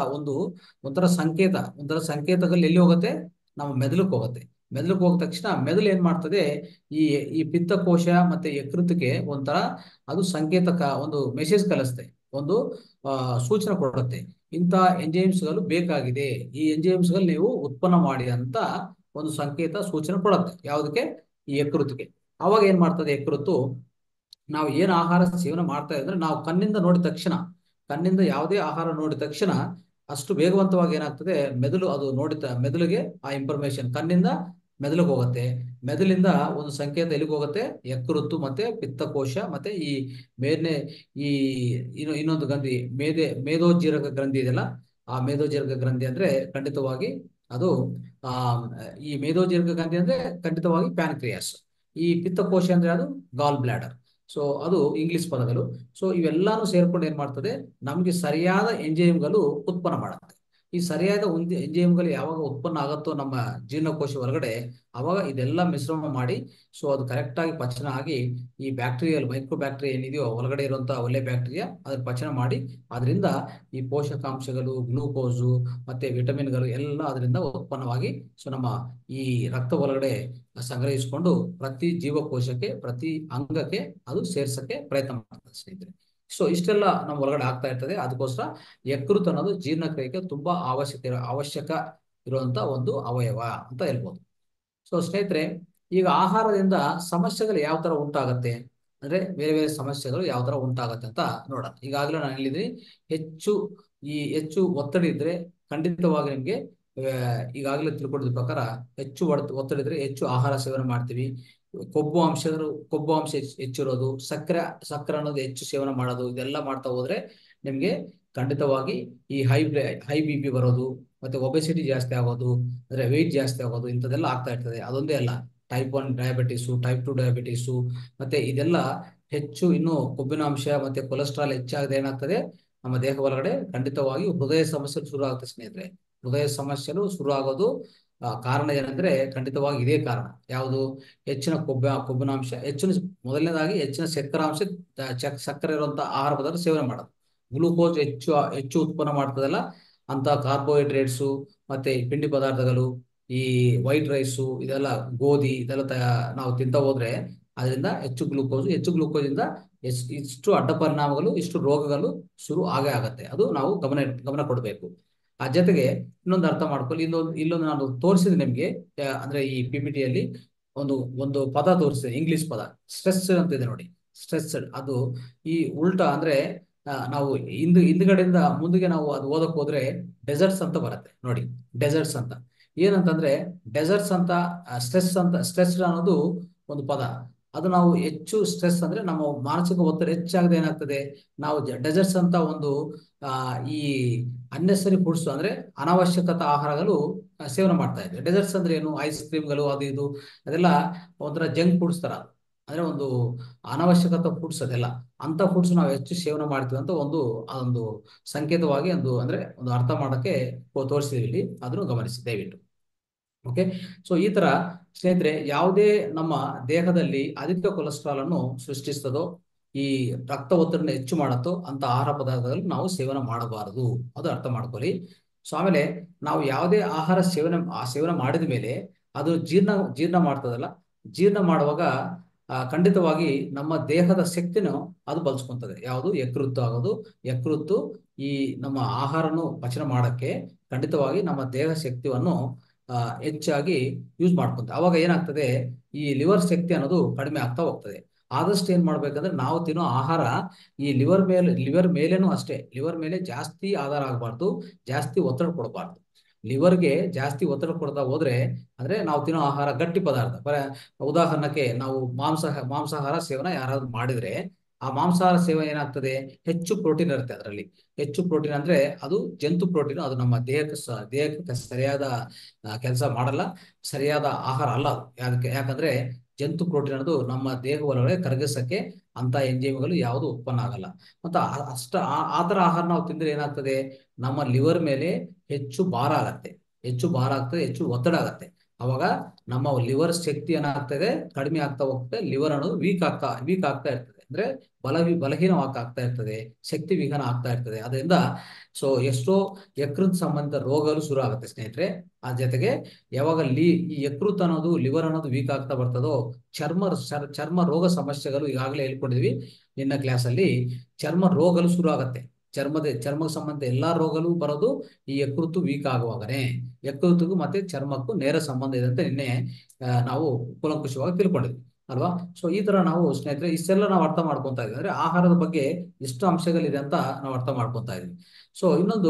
ಒಂಥರ ಸಂಕೇತಗಳು ಎಲ್ಲಿ ಹೋಗುತ್ತೆ, ನಮ್ಮ ಮೆದುಳಕ್ಕೆ ಹೋಗುತ್ತೆ. ಮೆದುಳಿಗೆ ಹೋದ ತಕ್ಷಣ ಮೆದುಳು ಏನ್ ಮಾಡ್ತದೆ, ಈ ಈ ಪಿತ್ತಕೋಶ ಮತ್ತೆ ಯಕೃತ್ತಿಗೆ ಒಂಥರ ಅದು ಒಂದು ಮೆಸೇಜ್ ಕಲಿಸುತ್ತೆ, ಒಂದು ಸೂಚನೆ ಕೊಡುತ್ತೆ, ಇಂಥ ಎಂಜೈಮ್ಸ್ಗಳು ಬೇಕಾಗಿದೆ, ಈ ಎಂಜೈಮ್ಸ್ಗಳು ನೀವು ಉತ್ಪನ್ನ ಮಾಡಿ ಅಂತ ಒಂದು ಸೂಚನೆ ಕೊಡುತ್ತೆ. ಯಾವುದಕ್ಕೆ? ಈ ಯಕೃತ್ತಿಗೆ. ಅವಾಗ ಏನ್ ಮಾಡ್ತದೆ ಯಕೃತ್ತು, ನಾವು ಏನು ಆಹಾರ ಸೇವನೆ ಮಾಡ್ತಾ ಇದ್ರೆ ನಾವು ಕಣ್ಣಿಂದ ಯಾವುದೇ ಆಹಾರ ನೋಡಿದ ತಕ್ಷಣ ಅಷ್ಟು ವೇಗವಂತವಾಗಿ ಏನಾಗ್ತದೆ, ಮೆದುಳಿಗೆ ಆ ಇನ್ಫಾರ್ಮೇಶನ್ ಕಣ್ಣಿಂದ ಮೆದುಳಿಗೆ ಹೋಗುತ್ತೆ, ಮೆದುಳಿಂದ ಒಂದು ಸಂಕೇತ ಎಲ್ಲಿಗೆ ಹೋಗುತ್ತೆ, ಯಕೃತ್ತು ಮತ್ತೆ ಪಿತ್ತಕೋಶ ಮತ್ತೆ ಈ ಮೇಲ್ನೆ ಈ ಇನ್ನೊಂದು ಗ್ರಂಥಿ ಮೇದೋಜೀರಕ ಗ್ರಂಥಿ ಇದೆಯಲ್ಲ, ಆ ಮೇದೋಜೀರಕ ಗ್ರಂಥಿ ಅಂದ್ರೆ ಖಂಡಿತವಾಗಿ ಅದು ಆ ಈ ಮೇದೋಜೀರಕ ಗ್ರಂಥಿ ಅಂದ್ರೆ ಖಂಡಿತವಾಗಿ ಪ್ಯಾನ್ಕ್ರಿಯಾಸ್, ಈ ಪಿತ್ತಕೋಶ ಅಂದ್ರೆ ಅದು ಗಾಲ್ ಬ್ಲಾಡರ್. ಸೊ ಅದು ಇಂಗ್ಲಿಷ್ ಪದಗಳು. ಸೊ ಇವೆಲ್ಲಾನು ಸೇರ್ಕೊಂಡು ಏನ್ ಮಾಡ್ತದೆ, ನಮ್ಗೆ ಸರಿಯಾದ ಎಂಜೈಮ್ಗಳು ಉತ್ಪನ್ನ ಮಾಡುತ್ತೆ. ಈ ಸರಿಯಾದ ಎಂಜೈಮ್ಗಳು ಯಾವಾಗ ಉತ್ಪನ್ನ ಆಗುತ್ತೋ ನಮ್ಮ ಜೀರ್ಣಕೋಶ ಹೊರಗಡೆ, ಅವಾಗ ಇದೆಲ್ಲ ಮಿಶ್ರಣ ಮಾಡಿ ಸೊ ಅದು ಕರೆಕ್ಟ್ ಆಗಿ ಪಚನ ಆಗಿ ಈ ಮೈಕ್ರೋ ಬ್ಯಾಕ್ಟೀರಿಯಾ ಏನಿದೆಯೋ ಒಳಗಡೆ ಇರುವಂತಹ ಒಳ್ಳೆ ಬ್ಯಾಕ್ಟೀರಿಯಾ ಅದ್ರ ಪಚನ ಮಾಡಿ ಅದರಿಂದ ಈ ಪೋಷಕಾಂಶಗಳು, ಗ್ಲೂಕೋಸು ಮತ್ತೆ ವಿಟಮಿನ್ಗಳು ಎಲ್ಲ ಅದರಿಂದ ಉತ್ಪನ್ನವಾಗಿ ಸೊ ನಮ್ಮ ಈ ರಕ್ತ ಒಳಗಡೆ ಸಂಗ್ರಹಿಸಿಕೊಂಡು ಪ್ರತಿ ಜೀವಕೋಶಕ್ಕೆ, ಪ್ರತಿ ಅಂಗಕ್ಕೆ ಅದು ಸೇರ್ಸಕ್ಕೆ ಪ್ರಯತ್ನ ಮಾಡ್ತದೆ ಸ್ನೇಹಿತರೆ. ಸೊ ಇಷ್ಟೆಲ್ಲ ನಮ್ಮ ಒಳಗಡೆ ಆಗ್ತಾ ಇರ್ತದೆ. ಅದಕ್ಕೋಸ್ಕರ ಯಕೃತ್ ಅನ್ನೋದು ಜೀರ್ಣಕ್ರಿಯೆಗೆ ತುಂಬಾ ಅವಶ್ಯಕ ಇರುವಂತ ಒಂದು ಅವಯವ ಅಂತ ಹೇಳ್ಬೋದು. ಸೊ ಸ್ನೇಹಿತರೆ, ಈಗ ಆಹಾರದಿಂದ ಸಮಸ್ಯೆಗಳು ಯಾವ ತರ ಉಂಟಾಗತ್ತೆ ಅಂದ್ರೆ ಬೇರೆ ಬೇರೆ ಸಮಸ್ಯೆಗಳು ಯಾವ ತರ ಉಂಟಾಗತ್ತೆ ಅಂತ ನೋಡೋಣ. ಈಗಾಗಲೇ ನಾನು ಹೇಳಿದ್ದೀನಿ, ಹೆಚ್ಚು ಒತ್ತಡ ಇದ್ರೆ ಖಂಡಿತವಾಗಿ ನಿಮ್ಗೆ ಈಗಾಗಲೇ ತಿಳ್ಕೊಂಡಿದ್ದ ಪ್ರಕಾರ ಹೆಚ್ಚು ಒತ್ತಡ ಇದ್ರೆ ಹೆಚ್ಚು ಆಹಾರ ಸೇವನೆ ಮಾಡ್ತೀವಿ. ಕೊಬ್ಬು ಅಂಶ ಹೆಚ್ಚಿರೋದು, ಸಕ್ಕರೆ ಅನ್ನೋದು ಹೆಚ್ಚು ಸೇವನೆ ಮಾಡೋದು, ಇದೆಲ್ಲ ಮಾಡ್ತಾ ಹೋದ್ರೆ ನಿಮ್ಗೆ ಖಂಡಿತವಾಗಿ ಈ ಹೈ ಬಿ ಪಿ ಬರೋದು, ಮತ್ತೆ ಒಬೆಸಿಟಿ ಜಾಸ್ತಿ ಆಗೋದು, ಅಂದ್ರೆ ವೆಯ್ಟ್ ಜಾಸ್ತಿ ಆಗೋದು, ಇಂಥದ್ದೆಲ್ಲ ಆಗ್ತಾ ಇರ್ತದೆ. ಅದೊಂದೇ ಅಲ್ಲ, ಟೈಪ್ 1 ಡಯಾಬಿಟಿಸು, ಟೈಪ್ 2 ಡಯಾಬಿಟಿಸು, ಮತ್ತೆ ಇದೆಲ್ಲ ಹೆಚ್ಚು ಇನ್ನು ಕೊಬ್ಬಿನಾಂಶ ಮತ್ತೆ ಕೊಲೆಸ್ಟ್ರಾಲ್ ಹೆಚ್ಚಾಗದೆ ಏನಾಗ್ತದೆ, ನಮ್ಮ ದೇಹ ಒಳಗಡೆ ಖಂಡಿತವಾಗಿ ಹೃದಯ ಸಮಸ್ಯೆ ಶುರು ಆಗುತ್ತೆ ಸ್ನೇಹಿತರೆ. ಹೃದಯ ಸಮಸ್ಯೆಗಳು ಶುರು ಆಗೋದು ಕಾರಣ ಏನಂದ್ರೆ ಖಂಡಿತವಾಗಿ ಇದೇ ಕಾರಣ. ಯಾವುದು? ಹೆಚ್ಚಿನ ಕೊಬ್ಬಿನಾಂಶ, ಮೊದಲನೇದಾಗಿ ಹೆಚ್ಚಿನ ಸಕ್ಕರೆ ಇರುವಂತಹ ಆಹಾರ ಪದಾರ್ಥ ಸೇವನೆ ಮಾಡೋದು. ಗ್ಲೂಕೋಸ್ ಹೆಚ್ಚು ಉತ್ಪನ್ನ ಮಾಡ್ತದಲ್ಲ ಅಂತ ಕಾರ್ಬೋಹೈಡ್ರೇಟ್ಸು ಮತ್ತೆ ಪಿಂಡಿ ಪದಾರ್ಥಗಳು, ಈ ವೈಟ್ ರೈಸು, ಇದೆಲ್ಲ ಗೋಧಿ, ಇದೆಲ್ಲ ನಾವು ತಿಂತ ಹೋದ್ರೆ ಅದರಿಂದ ಹೆಚ್ಚು ಗ್ಲೂಕೋಸ್ ಇಂದ ಇಷ್ಟು ಅಡ್ಡ ಪರಿಣಾಮಗಳು, ಇಷ್ಟು ರೋಗಗಳು ಶುರು ಆಗತ್ತೆ. ಅದು ನಾವು ಗಮನ ಕೊಡಬೇಕು. ಆ ಜೊತೆಗೆ ಇನ್ನೊಂದು ಅರ್ಥ ಮಾಡ್ಕೊಳ್ಳಿ, ಇಲ್ಲೊಂದು ನಾನು ತೋರಿಸಿದೆ ನಿಮ್ಗೆ, ಅಂದ್ರೆ ಈ PPTಯಲ್ಲಿ ಒಂದು ಪದ ತೋರಿಸಿದೆ, ಇಂಗ್ಲಿಷ್ ಪದ ಸ್ಟ್ರೆಸ್ ಅಂತ ಇದೆ ನೋಡಿ. ಸ್ಟ್ರೆಸ್ ಅದು ಈ ಉಲ್ಟಾ ಅಂದ್ರೆ ನಾವು ಹಿಂದ್ಗಡೆಯಿಂದ ಮುಂದಿಗೆ ನಾವು ಅದು ಓದಕ್ ಹೋದ್ರೆ ಡೆಸರ್ಟ್ಸ್ ಅಂತ ಬರುತ್ತೆ ನೋಡಿ. ಡೆಸರ್ಟ್ಸ್ ಅಂತ ಏನಂತಂದ್ರೆ, ಡೆಸರ್ಟ್ಸ್ ಅಂತ ಸ್ಟ್ರೆಸ್ ಅನ್ನೋದು ಒಂದು ಪದ. ಅದು ನಾವು ಹೆಚ್ಚು ಸ್ಟ್ರೆಸ್ ಅಂದ್ರೆ ನಮ್ಮ ಮಾನಸಿಕ ಒತ್ತಡ ಹೆಚ್ಚಾಗದೆ ಏನಾಗ್ತದೆ, ನಾವು ಡೆಸರ್ಟ್ಸ್ ಅಂತ ಒಂದು ಈ ಅನ್ನೆಸರಿ ಫುಡ್ಸ್ ಅಂದ್ರೆ ಅನಾವಶ್ಯಕತ ಆಹಾರಗಳು ಸೇವನೆ ಮಾಡ್ತಾ ಇದ್ವಿ. ಡೆಸರ್ಟ್ಸ್ ಅಂದ್ರೆ ಏನು? ಐಸ್ ಕ್ರೀಮ್ಗಳು, ಅದು ಇದು, ಅದೆಲ್ಲ ಒಂಥರ ಜಂಕ್ ಫುಡ್ಸ್ ತರ, ಅಂದ್ರೆ ಒಂದು ಅನಾವಶ್ಯಕತ ಫುಡ್ಸ್. ಅದೆಲ್ಲ ಅಂತ ಫುಡ್ಸ್ ನಾವು ಹೆಚ್ಚು ಸೇವನೆ ಮಾಡ್ತೀವಿ ಅಂತ ಅದೊಂದು ಸಂಕೇತವಾಗಿ ಅಂದ್ರೆ ಒಂದು ಅರ್ಥ ಮಾಡಕ್ಕೆ ತೋರಿಸಿದೀವಿ ಇಲ್ಲಿ, ಅದನ್ನು ಗಮನಿಸಿ ದಯವಿಟ್ಟು. ಓಕೆ. ಸೊ ಈ ತರ ಸ್ನೇಹಿತರೆ, ಯಾವುದೇ ನಮ್ಮ ದೇಹದಲ್ಲಿ ಅಧಿಕ ಕೊಲೆಸ್ಟ್ರಾಲ್ ಅನ್ನು ಸೃಷ್ಟಿಸ್ತದೋ, ಈ ರಕ್ತ ಒತ್ತಡನ ಹೆಚ್ಚು ಮಾಡತ್ತೋ ಅಂತ ಆಹಾರ ಪದಾರ್ಥಗಳನ್ನು ನಾವು ಸೇವನೆ ಮಾಡಬಾರದು, ಅದು ಅರ್ಥ ಮಾಡ್ಕೊಳ್ಳಿ. ಸೊ ಆಮೇಲೆ ನಾವು ಯಾವುದೇ ಆಹಾರ ಸೇವನೆ ಮಾಡಿದ ಮೇಲೆ ಅದು ಜೀರ್ಣ ಮಾಡ್ತದಲ್ಲ, ಜೀರ್ಣ ಮಾಡುವಾಗ ಖಂಡಿತವಾಗಿ ನಮ್ಮ ದೇಹದ ಶಕ್ತಿನೂ ಅದು ಬಳಸ್ಕೊಂತದೆ. ಯಾವುದು? ಯಕೃತ್ತು ಈ ನಮ್ಮ ಆಹಾರನು ಪಚನ ಮಾಡಕ್ಕೆ ಖಂಡಿತವಾಗಿ ನಮ್ಮ ದೇಹ ಶಕ್ತಿಯನ್ನು ಹೆಚ್ಚಾಗಿ ಯೂಸ್ ಮಾಡ್ಕೊಂತ. ಅವಾಗ ಏನಾಗ್ತದೆ, ಈ ಲಿವರ್ ಶಕ್ತಿ ಅನ್ನೋದು ಕಡಿಮೆ ಆಗ್ತಾ ಹೋಗ್ತದೆ. ಆದಷ್ಟು ಏನ್ ಮಾಡ್ಬೇಕಂದ್ರೆ ನಾವು ತಿನ್ನೋ ಆಹಾರ ಈ ಲಿವರ್ ಮೇಲೇನೂ ಅಷ್ಟೇ, ಲಿವರ್ ಮೇಲೆ ಜಾಸ್ತಿ ಆಧಾರ ಆಗಬಾರ್ದು, ಜಾಸ್ತಿ ಒತ್ತಡ ಕೊಡಬಾರ್ದು. ಲಿವರ್ಗೆ ಜಾಸ್ತಿ ಒತ್ತಡ ಕೊಡ್ತಾ ಹೋದ್ರೆ ಅಂದ್ರೆ ನಾವು ತಿನ್ನೋ ಆಹಾರ ಗಟ್ಟಿ ಪದಾರ್ಥ ಉದಾಹರಣಕ್ಕೆ ನಾವು ಮಾಂಸಾಹಾರ ಸೇವನೆ ಯಾರಾದ್ರೂ ಮಾಡಿದ್ರೆ ಆ ಮಾಂಸಾಹಾರ ಸೇವನೆ ಏನಾಗ್ತದೆ, ಹೆಚ್ಚು ಪ್ರೋಟೀನ್ ಇರುತ್ತೆ ಅದರಲ್ಲಿ. ಹೆಚ್ಚು ಪ್ರೋಟೀನ್ ಅಂದ್ರೆ ಅದು ಜಂತು ಪ್ರೋಟೀನ್, ಅದು ನಮ್ಮ ದೇಹಕ್ಕೆ ಸರಿಯಾದ ಕೆಲಸ ಮಾಡಲ್ಲ, ಸರಿಯಾದ ಆಹಾರ ಅಲ್ಲ ಅದು. ಯಾಕಂದ್ರೆ ಜಂತು ಪ್ರೋಟೀನ್ ಅನ್ನೋದು ನಮ್ಮ ದೇಹ ಒಳಗಡೆ ಕರಗಿಸಕ್ಕೆ ಅಂತ ಎಂಜೈಮ್ಗಳು ಯಾವುದು ಉತ್ಪನ್ನ ಆಗಲ್ಲ. ಮತ್ತು ಆ ಥರ ಆಹಾರ ನಾವು ತಿಂದ್ರೆ ಏನಾಗ್ತದೆ, ನಮ್ಮ ಲಿವರ್ ಮೇಲೆ ಹೆಚ್ಚು ಭಾರ ಆಗತ್ತೆ, ಹೆಚ್ಚು ಭಾರ ಆಗ್ತದೆ, ಹೆಚ್ಚು ಒತ್ತಡ ಆಗತ್ತೆ. ಅವಾಗ ನಮ್ಮ ಲಿವರ್ ಶಕ್ತಿ ಏನಾಗ್ತದೆ, ಕಡಿಮೆ ಆಗ್ತಾ ಹೋಗ್ತದೆ. ಲಿವರ್ ಅನ್ನೋದು ವೀಕ್ ಆಗ್ತಾ ಇರ್ತದೆ, ಅಂದ್ರೆ ಬಲಹೀನವಾಗ್ತಾ ಇರ್ತದೆ, ಶಕ್ತಿ ವಿಘ್ನ ಆಗ್ತಾ ಇರ್ತದೆ. ಅದರಿಂದ ಎಷ್ಟೋ ಯಕೃತ್ ಸಂಬಂಧಿತ ರೋಗಗಳು ಶುರು ಆಗುತ್ತೆ ಸ್ನೇಹಿತರೆ. ಆ ಜೊತೆಗೆ ಯಾವಾಗ ಈ ಯಕೃತ್ ಅನ್ನೋದು, ಲಿವರ್ ಅನ್ನೋದು ವೀಕ್ ಆಗ್ತಾ ಬರ್ತದೋ, ಚರ್ಮ ರೋಗ ಸಮಸ್ಯೆಗಳು ಈಗಾಗಲೇ ಹೇಳ್ಕೊಂಡಿದ್ವಿ ನಿನ್ನ ಕ್ಲಾಸಲ್ಲಿ. ಚರ್ಮ ರೋಗಗಳು ಶುರು ಆಗತ್ತೆ. ಚರ್ಮ ಸಂಬಂಧ ಎಲ್ಲಾ ರೋಗಗಳು ಬರೋದು ಈ ಯಕೃತ್ತು ವೀಕ್ ಆಗುವಾಗನೇ. ಯಕೃತ್ತಿಗೂ ಮತ್ತೆ ಚರ್ಮಕ್ಕೂ ನೇರ ಸಂಬಂಧ ಇದೆ ಅಂತ ನಿನ್ನೆ ನಾವು ಕೂಲಂಕುಷವಾಗಿ ತಿಳ್ಕೊಂಡಿದ್ವಿ ಅಲ್ವಾ. ಈ ತರ ನಾವು ಸ್ನೇಹಿತರೆ ಇಷ್ಟೆಲ್ಲ ನಾವು ಅರ್ಥ ಮಾಡ್ಕೊಂತಾ ಇದ್ವಿ, ಅಂದ್ರೆ ಆಹಾರದ ಬಗ್ಗೆ ಎಷ್ಟು ಅಂಶಗಳಿದೆ ಅಂತ ನಾವು ಅರ್ಥ ಮಾಡ್ಕೊಂತಾ ಇದ್ವಿ. ಇನ್ನೊಂದು,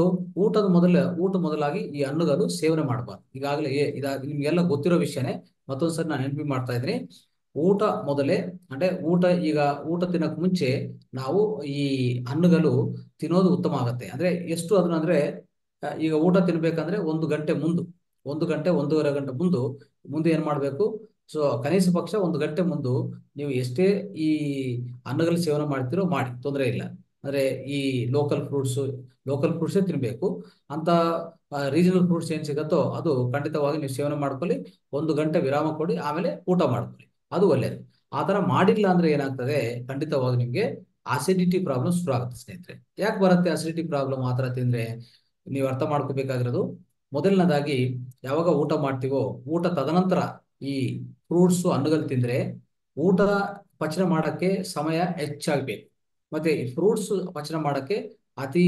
ಊಟ ಮೊದಲಾಗಿ ಈ ಹಣ್ಣುಗಳು ಸೇವನೆ ಮಾಡಬಾರ್ದು. ಈಗಾಗಲೇ ನಿಮ್ಗೆಲ್ಲ ಗೊತ್ತಿರೋ ವಿಷಯನೇ, ಮತ್ತೊಂದ್ಸರಿ ನಾನು ನೆನಪು ಮಾಡ್ತಾ ಇದ್ದೀನಿ. ಊಟ ಮೊದಲೇ, ಅಂದ್ರೆ ಊಟ ತಿನ್ನಕ್ ಮುಂಚೆ ನಾವು ಈ ಹಣ್ಣುಗಳು ತಿನ್ನೋದು ಉತ್ತಮ ಆಗತ್ತೆ. ಅಂದ್ರೆ ಎಷ್ಟು ಅದನ್ನ ಅಂದ್ರೆ ಈಗ ಊಟ ತಿನ್ಬೇಕಂದ್ರೆ 1 ಗಂಟೆ ಮುಂದು, 1 ಗಂಟೆ 1.5 ಗಂಟೆ ಮುಂದೆ ಏನ್ ಮಾಡ್ಬೇಕು, ಕನಿಷ್ಠ ಪಕ್ಷ 1 ಗಂಟೆ ಮುಂದು ನೀವು ಎಷ್ಟೇ ಈ ಹಣ್ಣುಗಳ ಸೇವನೆ ಮಾಡ್ತಿರೋ ಮಾಡಿ, ತೊಂದರೆ ಇಲ್ಲ. ಅಂದ್ರೆ ಈ ಲೋಕಲ್ ಫ್ರೂಟ್ಸೇ ತಿನ್ಬೇಕು ಅಂತ. ರೀಜನಲ್ ಫ್ರೂಟ್ಸ್ ಏನ್ ಸಿಗತ್ತೋ ಅದು ಖಂಡಿತವಾಗಿ ನೀವು ಸೇವನೆ ಮಾಡ್ಕೊಳ್ಳಿ. 1 ಗಂಟೆ ವಿರಾಮ ಕೊಡಿ, ಆಮೇಲೆ ಊಟ ಮಾಡ್ಕೊಳ್ಳಿ, ಅದು ಒಳ್ಳೇದು. ಆ ತರ ಮಾಡಿಲ್ಲ ಅಂದ್ರೆ ಏನಾಗ್ತದೆ, ಖಂಡಿತವಾಗಿ ನಿಮ್ಗೆ ಅಸಿಡಿಟಿ ಪ್ರಾಬ್ಲಮ್ ಶುರು ಆಗುತ್ತೆ ಸ್ನೇಹಿತರೆ. ಯಾಕೆ ಬರುತ್ತೆ ಅಸಿಡಿಟಿ ಪ್ರಾಬ್ಲಮ್ ಆ ತರ ತಿಂದ್ರೆ? ನೀವು ಅರ್ಥ ಮಾಡ್ಕೋಬೇಕಾಗಿರೋದು, ಮೊದಲನೇದಾಗಿ ಯಾವಾಗ ಊಟ ಮಾಡ್ತೀವೋ, ಊಟ ತದನಂತರ ಈ ಫ್ರೂಟ್ಸ್ ಹಣ್ಣುಗಳು ತಿಂದ್ರೆ ಊಟ ಪಚನ ಮಾಡಕ್ಕೆ ಸಮಯ ಹೆಚ್ಚಾಗಬೇಕು. ಮತ್ತೆ ಈ ಫ್ರೂಟ್ಸ್ ಪಚನ ಮಾಡಕ್ಕೆ ಅತಿ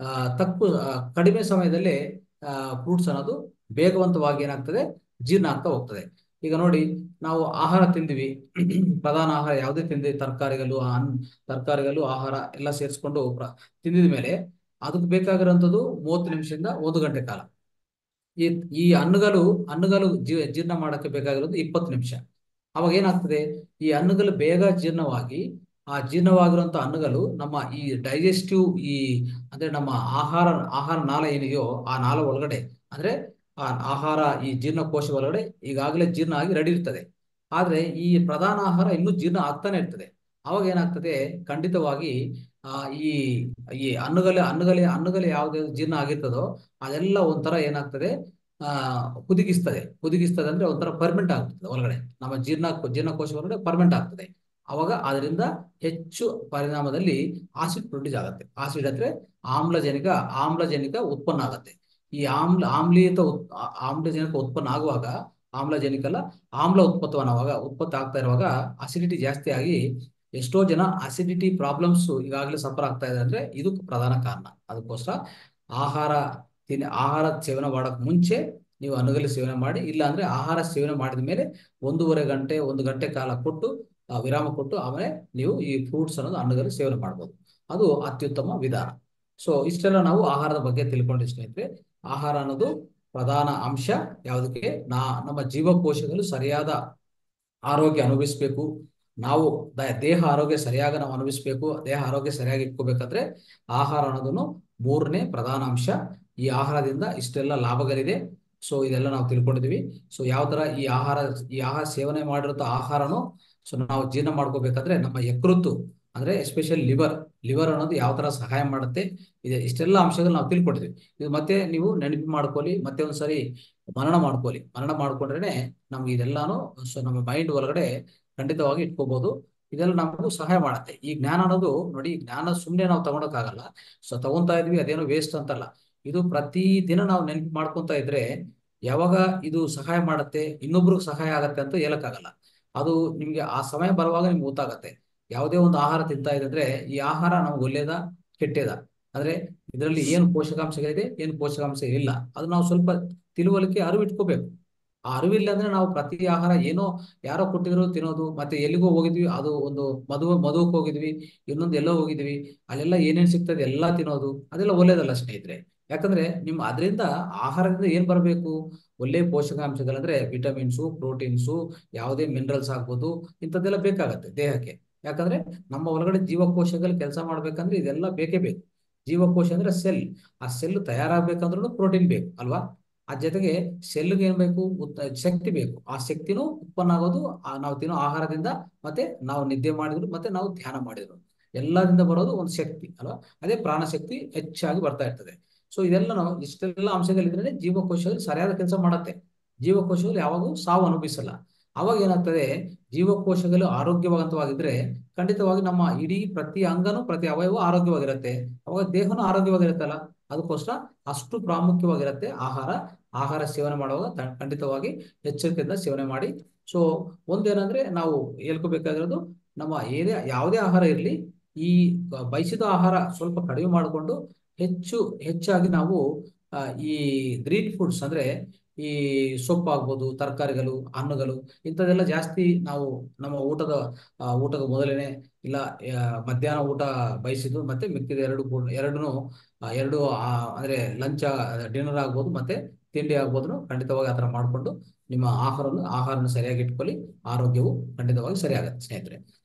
ಕಡಿಮೆ ಸಮಯದಲ್ಲೇ ಫ್ರೂಟ್ಸ್ ಅನ್ನೋದು ವೇಗವಂತವಾಗಿ ಏನಾಗ್ತದೆ, ಜೀರ್ಣ ಆಗ್ತಾ ಹೋಗ್ತದೆ. ಈಗ ನೋಡಿ, ನಾವು ಆಹಾರ ತಿಂದಿವಿ, ಪ್ರಧಾನ ಆಹಾರ ಯಾವುದೇ ತಿಂದ್ವಿ, ತರಕಾರಿಗಳು ಆಹಾರ ಎಲ್ಲ ಸೇರಿಸ್ಕೊಂಡು ತಿಂದಿದ ಮೇಲೆ ಅದಕ್ಕೆ ಬೇಕಾಗಿರೋಂಥದ್ದು 30 ನಿಮಿಷದಿಂದ 1 ಗಂಟೆ ಕಾಲ. ಈ ಈ ಹಣ್ಣುಗಳು ಜೀರ್ಣ ಮಾಡಕ್ಕೆ ಬೇಕಾಗಿರೋದು 20 ನಿಮಿಷ. ಅವಾಗ ಏನಾಗ್ತದೆ, ಈ ಹಣ್ಣುಗಳು ಬೇಗ ಜೀರ್ಣವಾಗಿ, ಆ ಜೀರ್ಣವಾಗಿರುವಂತ ಹಣ್ಣುಗಳು ನಮ್ಮ ಈ ಡೈಜೆಸ್ಟಿವ್ ಅಂದ್ರೆ ನಮ್ಮ ಆಹಾರ ನಾಳ ಏನಿದೆಯೋ ಆ ನಾಳ ಒಳಗಡೆ, ಅಂದ್ರೆ ಆ ಆಹಾರ ಈ ಜೀರ್ಣಕೋಶ ಒಳಗಡೆ ಈಗಾಗಲೇ ಜೀರ್ಣ ಆಗಿ ರೆಡಿ ಇರ್ತದೆ. ಆದ್ರೆ ಈ ಪ್ರಧಾನ ಆಹಾರ ಇನ್ನೂ ಜೀರ್ಣ ಆಗ್ತಾನೆ ಇರ್ತದೆ. ಅವಾಗ ಏನಾಗ್ತದೆ, ಖಂಡಿತವಾಗಿ ಈ ಈ ಹಣ್ಣುಗಳು ಯಾವ್ದು ಜೀರ್ಣ ಆಗಿರ್ತದೋ ಅದೆಲ್ಲ ಒಂಥರ ಏನಾಗ್ತದೆ, ಹುದುಗಿಸ್ತದೆ ಅಂದ್ರೆ ಒಂಥರ ಪರ್ಮೆಂಟ್ ಆಗ್ತದೆ ಒಳಗಡೆ, ನಮ್ಮ ಜೀರ್ಣಕೋಶ ಒಳಗಡೆ ಪರ್ಮೆಂಟ್ ಆಗ್ತದೆ. ಅವಾಗ ಅದರಿಂದ ಹೆಚ್ಚು ಪರಿಣಾಮದಲ್ಲಿ ಆಸಿಡ್ ಪ್ರೊಡ್ಯೂಸ್ ಆಗುತ್ತೆ. ಆಸಿಡ್ ಅಂದ್ರೆ ಆಮ್ಲಜನಕ ಉತ್ಪನ್ನ ಆಗುತ್ತೆ. ಈ ಆಮ್ಲಜನಕ ಉತ್ಪನ್ನ ಆಗುವಾಗ, ಆಮ್ಲಜನಕ ಅಲ್ಲ, ಆಮ್ಲ ಉತ್ಪತ್ತಿ ಆಗ್ತಾ ಇರುವಾಗ ಅಸಿಡಿಟಿ ಜಾಸ್ತಿ ಆಗಿ ಎಷ್ಟೋ ಜನ ಅಸಿಡಿಟಿ ಪ್ರಾಬ್ಲಮ್ಸ್ ಈಗಾಗಲೇ ಸಫರ್ ಆಗ್ತಾ ಇದೆ. ಅಂದ್ರೆ ಇದು ಪ್ರಧಾನ ಕಾರಣ. ಅದಕ್ಕೋಸ್ಕರ ಆಹಾರ ಸೇವನೆ ಮಾಡಕ್ ಮುಂಚೆ ನೀವು ಹಣ್ಣುಗಳ ಸೇವನೆ ಮಾಡಿ, ಇಲ್ಲ ಅಂದ್ರೆ ಆಹಾರ ಸೇವನೆ ಮಾಡಿದ ಮೇಲೆ 1.5 ಗಂಟೆ 1 ಗಂಟೆ ಕಾಲ ಕೊಟ್ಟು ವಿರಾಮ ಕೊಟ್ಟು ಆಮೇಲೆ ನೀವು ಈ ಫ್ರೂಟ್ಸ್ ಅನ್ನೋದು ಹಣ್ಣುಗಳು ಸೇವನೆ ಮಾಡ್ಬೋದು. ಅದು ಅತ್ಯುತ್ತಮ ವಿಧಾನ. ಇಷ್ಟೆಲ್ಲ ನಾವು ಆಹಾರದ ಬಗ್ಗೆ ತಿಳ್ಕೊಂಡ್ರೆ ಸ್ನೇಹಿತರೆ, ಆಹಾರ ಅನ್ನೋದು ಪ್ರಧಾನ ಅಂಶ. ಯಾವುದಕ್ಕೆ ನಮ್ಮ ಜೀವಕೋಶಗಳು ಸರಿಯಾದ ಆರೋಗ್ಯ ಅನುಭವಿಸ್ಬೇಕು, ನಾವು ದೇಹ ಆರೋಗ್ಯ ಸರಿಯಾಗಿ ನಾವು ಅನುಭವಿಸ್ಬೇಕು. ದೇಹ ಆರೋಗ್ಯ ಸರಿಯಾಗಿ ಇಟ್ಕೋಬೇಕಾದ್ರೆ ಆಹಾರ ಅನ್ನೋದನ್ನು 3ನೇ ಪ್ರಧಾನ ಅಂಶ. ಈ ಆಹಾರದಿಂದ ಇಷ್ಟೆಲ್ಲ ಲಾಭಗಳಿದೆ. ಇದೆಲ್ಲ ನಾವು ತಿಳ್ಕೊಂಡಿದೀವಿ. ಯಾವ ತರ ಈ ಆಹಾರ ಸೇವನೆ ಮಾಡಿರೋ ಆಹಾರನು ನಾವು ಜೀರ್ಣ ಮಾಡ್ಕೋಬೇಕಾದ್ರೆ ನಮ್ಮ ಯಕೃತ್ತು, ಅಂದ್ರೆ ಎಸ್ಪೆಷಲಿ ಲಿವರ್ ಅನ್ನೋದು ಯಾವ ತರ ಸಹಾಯ ಮಾಡುತ್ತೆ, ಇಷ್ಟೆಲ್ಲ ಅಂಶಗಳು ನಾವು ತಿಳ್ಕೊಂಡಿದ್ವಿ. ಇದು ಮತ್ತೆ ನೀವು ನೆನಪು ಮಾಡ್ಕೊಳ್ಳಿ, ಮತ್ತೆ ಒಂದ್ಸರಿ ಮನನ ಮಾಡ್ಕೊಂಡ್ರೇನೆ ನಮ್ಗೆ ಇದೆಲ್ಲಾನು ನಮ್ಮ ಮೈಂಡ್ ಒಳಗಡೆ ಖಂಡಿತವಾಗಿ ಇಟ್ಕೋಬಹುದು. ಇದೆಲ್ಲ ನಮಗೂ ಸಹಾಯ ಮಾಡುತ್ತೆ. ಈ ಜ್ಞಾನ ಅನ್ನೋದು ನೋಡಿ, ಜ್ಞಾನ ಸುಮ್ಮನೆ ನಾವು ತಗೊಳಕ್ಕಾಗಲ್ಲ. ತಗೊಂತಾ ಇದ್ವಿ ಅದೇನೋ ವೇಸ್ಟ್ ಅಂತಲ್ಲ. ಇದು ಪ್ರತಿ ದಿನ ನಾವು ನೆನಪು ಮಾಡ್ಕೊಂತ ಇದ್ರೆ ಯಾವಾಗ ಇದು ಸಹಾಯ ಮಾಡುತ್ತೆ, ಇನ್ನೊಬ್ರಿಗೆ ಸಹಾಯ ಆಗತ್ತೆ ಅಂತ ಹೇಳಕ್ಕಾಗಲ್ಲ. ಅದು ನಿಮ್ಗೆ ಆ ಸಮಯ ಬರುವಾಗ ನಿಮ್ಗೆ ಗೊತ್ತಾಗತ್ತೆ. ಯಾವುದೇ ಒಂದು ಆಹಾರ ತಿಂತಾ ಇದ್ರೆ ಈ ಆಹಾರ ನಮ್ಗೆ ಒಳ್ಳೇದ ಕೆಟ್ಟದ, ಅಂದ್ರೆ ಇದರಲ್ಲಿ ಏನು ಪೋಷಕಾಂಶಗಳಿದೆ, ಏನು ಪೋಷಕಾಂಶ ಇಲ್ಲ, ಅದು ನಾವು ಸ್ವಲ್ಪ ತಿಳುವಳಿಕೆ ಅರಿವು ಇಟ್ಕೋಬೇಕು. ಆ ಅರಿವಿಲ್ಲ ಅಂದ್ರೆ ನಾವು ಪ್ರತಿ ಆಹಾರ ಯಾರೋ ಕೊಟ್ಟಿದ್ರು ತಿನ್ನೋದು, ಮತ್ತೆ ಎಲ್ಲಿಗೋ ಹೋಗಿದ್ವಿ, ಅದು ಒಂದು ಮದುವಕ್ಕೆ ಹೋಗಿದ್ವಿ, ಇನ್ನೊಂದು ಎಲ್ಲೋ ಹೋಗಿದ್ವಿ, ಅಲ್ಲೆಲ್ಲ ಏನೇನ್ ಸಿಗ್ತದೆ ಎಲ್ಲಾ ತಿನ್ನೋದು, ಅದೆಲ್ಲ ಒಳ್ಳೇದಲ್ಲ ಸ್ನೇಹಿತರೆ. ಯಾಕಂದ್ರೆ ಅದರಿಂದ ಆಹಾರದಿಂದ ಏನ್ ಬರಬೇಕು? ಒಳ್ಳೆ ಪೋಷಕಾಂಶಗಳಂದ್ರೆ ವಿಟಮಿನ್ಸು, ಪ್ರೋಟೀನ್ಸು, ಯಾವುದೇ ಮಿನರಲ್ಸ್ ಆಗ್ಬೋದು, ಇಂಥದ್ದೆಲ್ಲ ಬೇಕಾಗತ್ತೆ ದೇಹಕ್ಕೆ. ಯಾಕಂದ್ರೆ ನಮ್ಮ ಒಳಗಡೆ ಜೀವಕೋಶಗಳು ಕೆಲಸ ಮಾಡ್ಬೇಕಂದ್ರೆ ಇದೆಲ್ಲ ಬೇಕೇ ಬೇಕು. ಜೀವಕೋಶ ಅಂದ್ರೆ ಸೆಲ್. ಆ ಸೆಲ್ ತಯಾರಾಗಬೇಕಂದ್ರೂ ಪ್ರೋಟೀನ್ ಬೇಕು ಅಲ್ವಾ? ಆ ಜೊತೆಗೆ ಸೆಲ್ಗೆ ಏನ್ ಬೇಕು? ಶಕ್ತಿ ಬೇಕು. ಆ ಶಕ್ತಿನೂ ಉತ್ಪನ್ನ ಆಗೋದು ನಾವು ತಿನ್ನೋ ಆಹಾರದಿಂದ, ಮತ್ತೆ ನಾವು ನಿದ್ದೆ ಮಾಡಿದ್ರು, ಮತ್ತೆ ನಾವು ಧ್ಯಾನ ಮಾಡಿದ್ರು, ಎಲ್ಲದಿಂದ ಬರೋದು ಒಂದು ಶಕ್ತಿ ಅಲ್ವಾ? ಅದೇ ಪ್ರಾಣಶಕ್ತಿ ಹೆಚ್ಚಾಗಿ ಬರ್ತಾ ಇರ್ತದೆ. ಸೊ ಇಷ್ಟೆಲ್ಲ ಅಂಶಗಳಿದ್ರೆ ಜೀವಕೋಶಗಳು ಸರಿಯಾದ ಕೆಲಸ ಮಾಡತ್ತೆ. ಜೀವಕೋಶಗಳು ಯಾವಾಗೂ ಸಾವು ಅನುಭವಿಸಲ್ಲ. ಅವಾಗ ಏನಾಗ್ತದೆ? ಜೀವಕೋಶಗಳು ಆರೋಗ್ಯವಂತವಾಗಿದ್ರೆ ಖಂಡಿತವಾಗಿ ನಮ್ಮ ಇಡೀ ಪ್ರತಿ ಅಂಗನೂ, ಪ್ರತಿ ಅವಯವ ಆರೋಗ್ಯವಾಗಿರುತ್ತೆ. ಅವಾಗ ದೇಹನೂ ಆರೋಗ್ಯವಾಗಿರುತ್ತಲ್ಲ. ಅದಕ್ಕೋಸ್ಕರ ಅಷ್ಟು ಪ್ರಾಮುಖ್ಯವಾಗಿರುತ್ತೆ ಆಹಾರ. ಆಹಾರ ಸೇವನೆ ಮಾಡುವಾಗ ಖಂಡಿತವಾಗಿ ಎಚ್ಚರಿಕೆಯಿಂದ ಸೇವನೆ ಮಾಡಿ. ಸೊ ಒಂದೇನಂದ್ರೆ ನಾವು ಹೇಳ್ಕೋಬೇಕಾಗಿರೋದು, ನಮ್ಮ ಯಾವುದೇ ಆಹಾರ ಇರಲಿ, ಈ ಬಯಸಿದ ಆಹಾರ ಸ್ವಲ್ಪ ಕಡಿಮೆ ಮಾಡಿಕೊಂಡು ಹೆಚ್ಚಾಗಿ ನಾವು ಆ, ಈ ಗ್ರೀನ್ ಫುಡ್ಸ್ ಅಂದ್ರೆ ಈ ಸೊಪ್ಪು ಆಗ್ಬೋದು, ತರಕಾರಿಗಳು, ಹಣ್ಣುಗಳು, ಇಂಥದ್ದೆಲ್ಲ ಜಾಸ್ತಿ ನಾವು ನಮ್ಮ ಊಟದ ಮೊದಲೇನೆ, ಇಲ್ಲ ಮಧ್ಯಾಹ್ನ ಊಟ ಬಯಸಿದ್ದು ಮತ್ತೆ ಮಿಕ್ಕಿದ ಎರಡೂ ಅಂದ್ರೆ ಲಂಚ್, ಡಿನ್ನರ್ ಆಗ್ಬೋದು, ಮತ್ತೆ ತಿಂಡಿ ಆಗ್ಬೋದು, ಖಂಡಿತವಾಗಿ ಆ ಥರ ಮಾಡಿಕೊಂಡು ನಿಮ್ಮ ಆಹಾರನ ಸರಿಯಾಗಿ ಇಟ್ಕೊಳ್ಳಿ. ಆರೋಗ್ಯವು ಖಂಡಿತವಾಗಿ ಸರಿಯಾಗತ್ತೆ ಸ್ನೇಹಿತರೆ.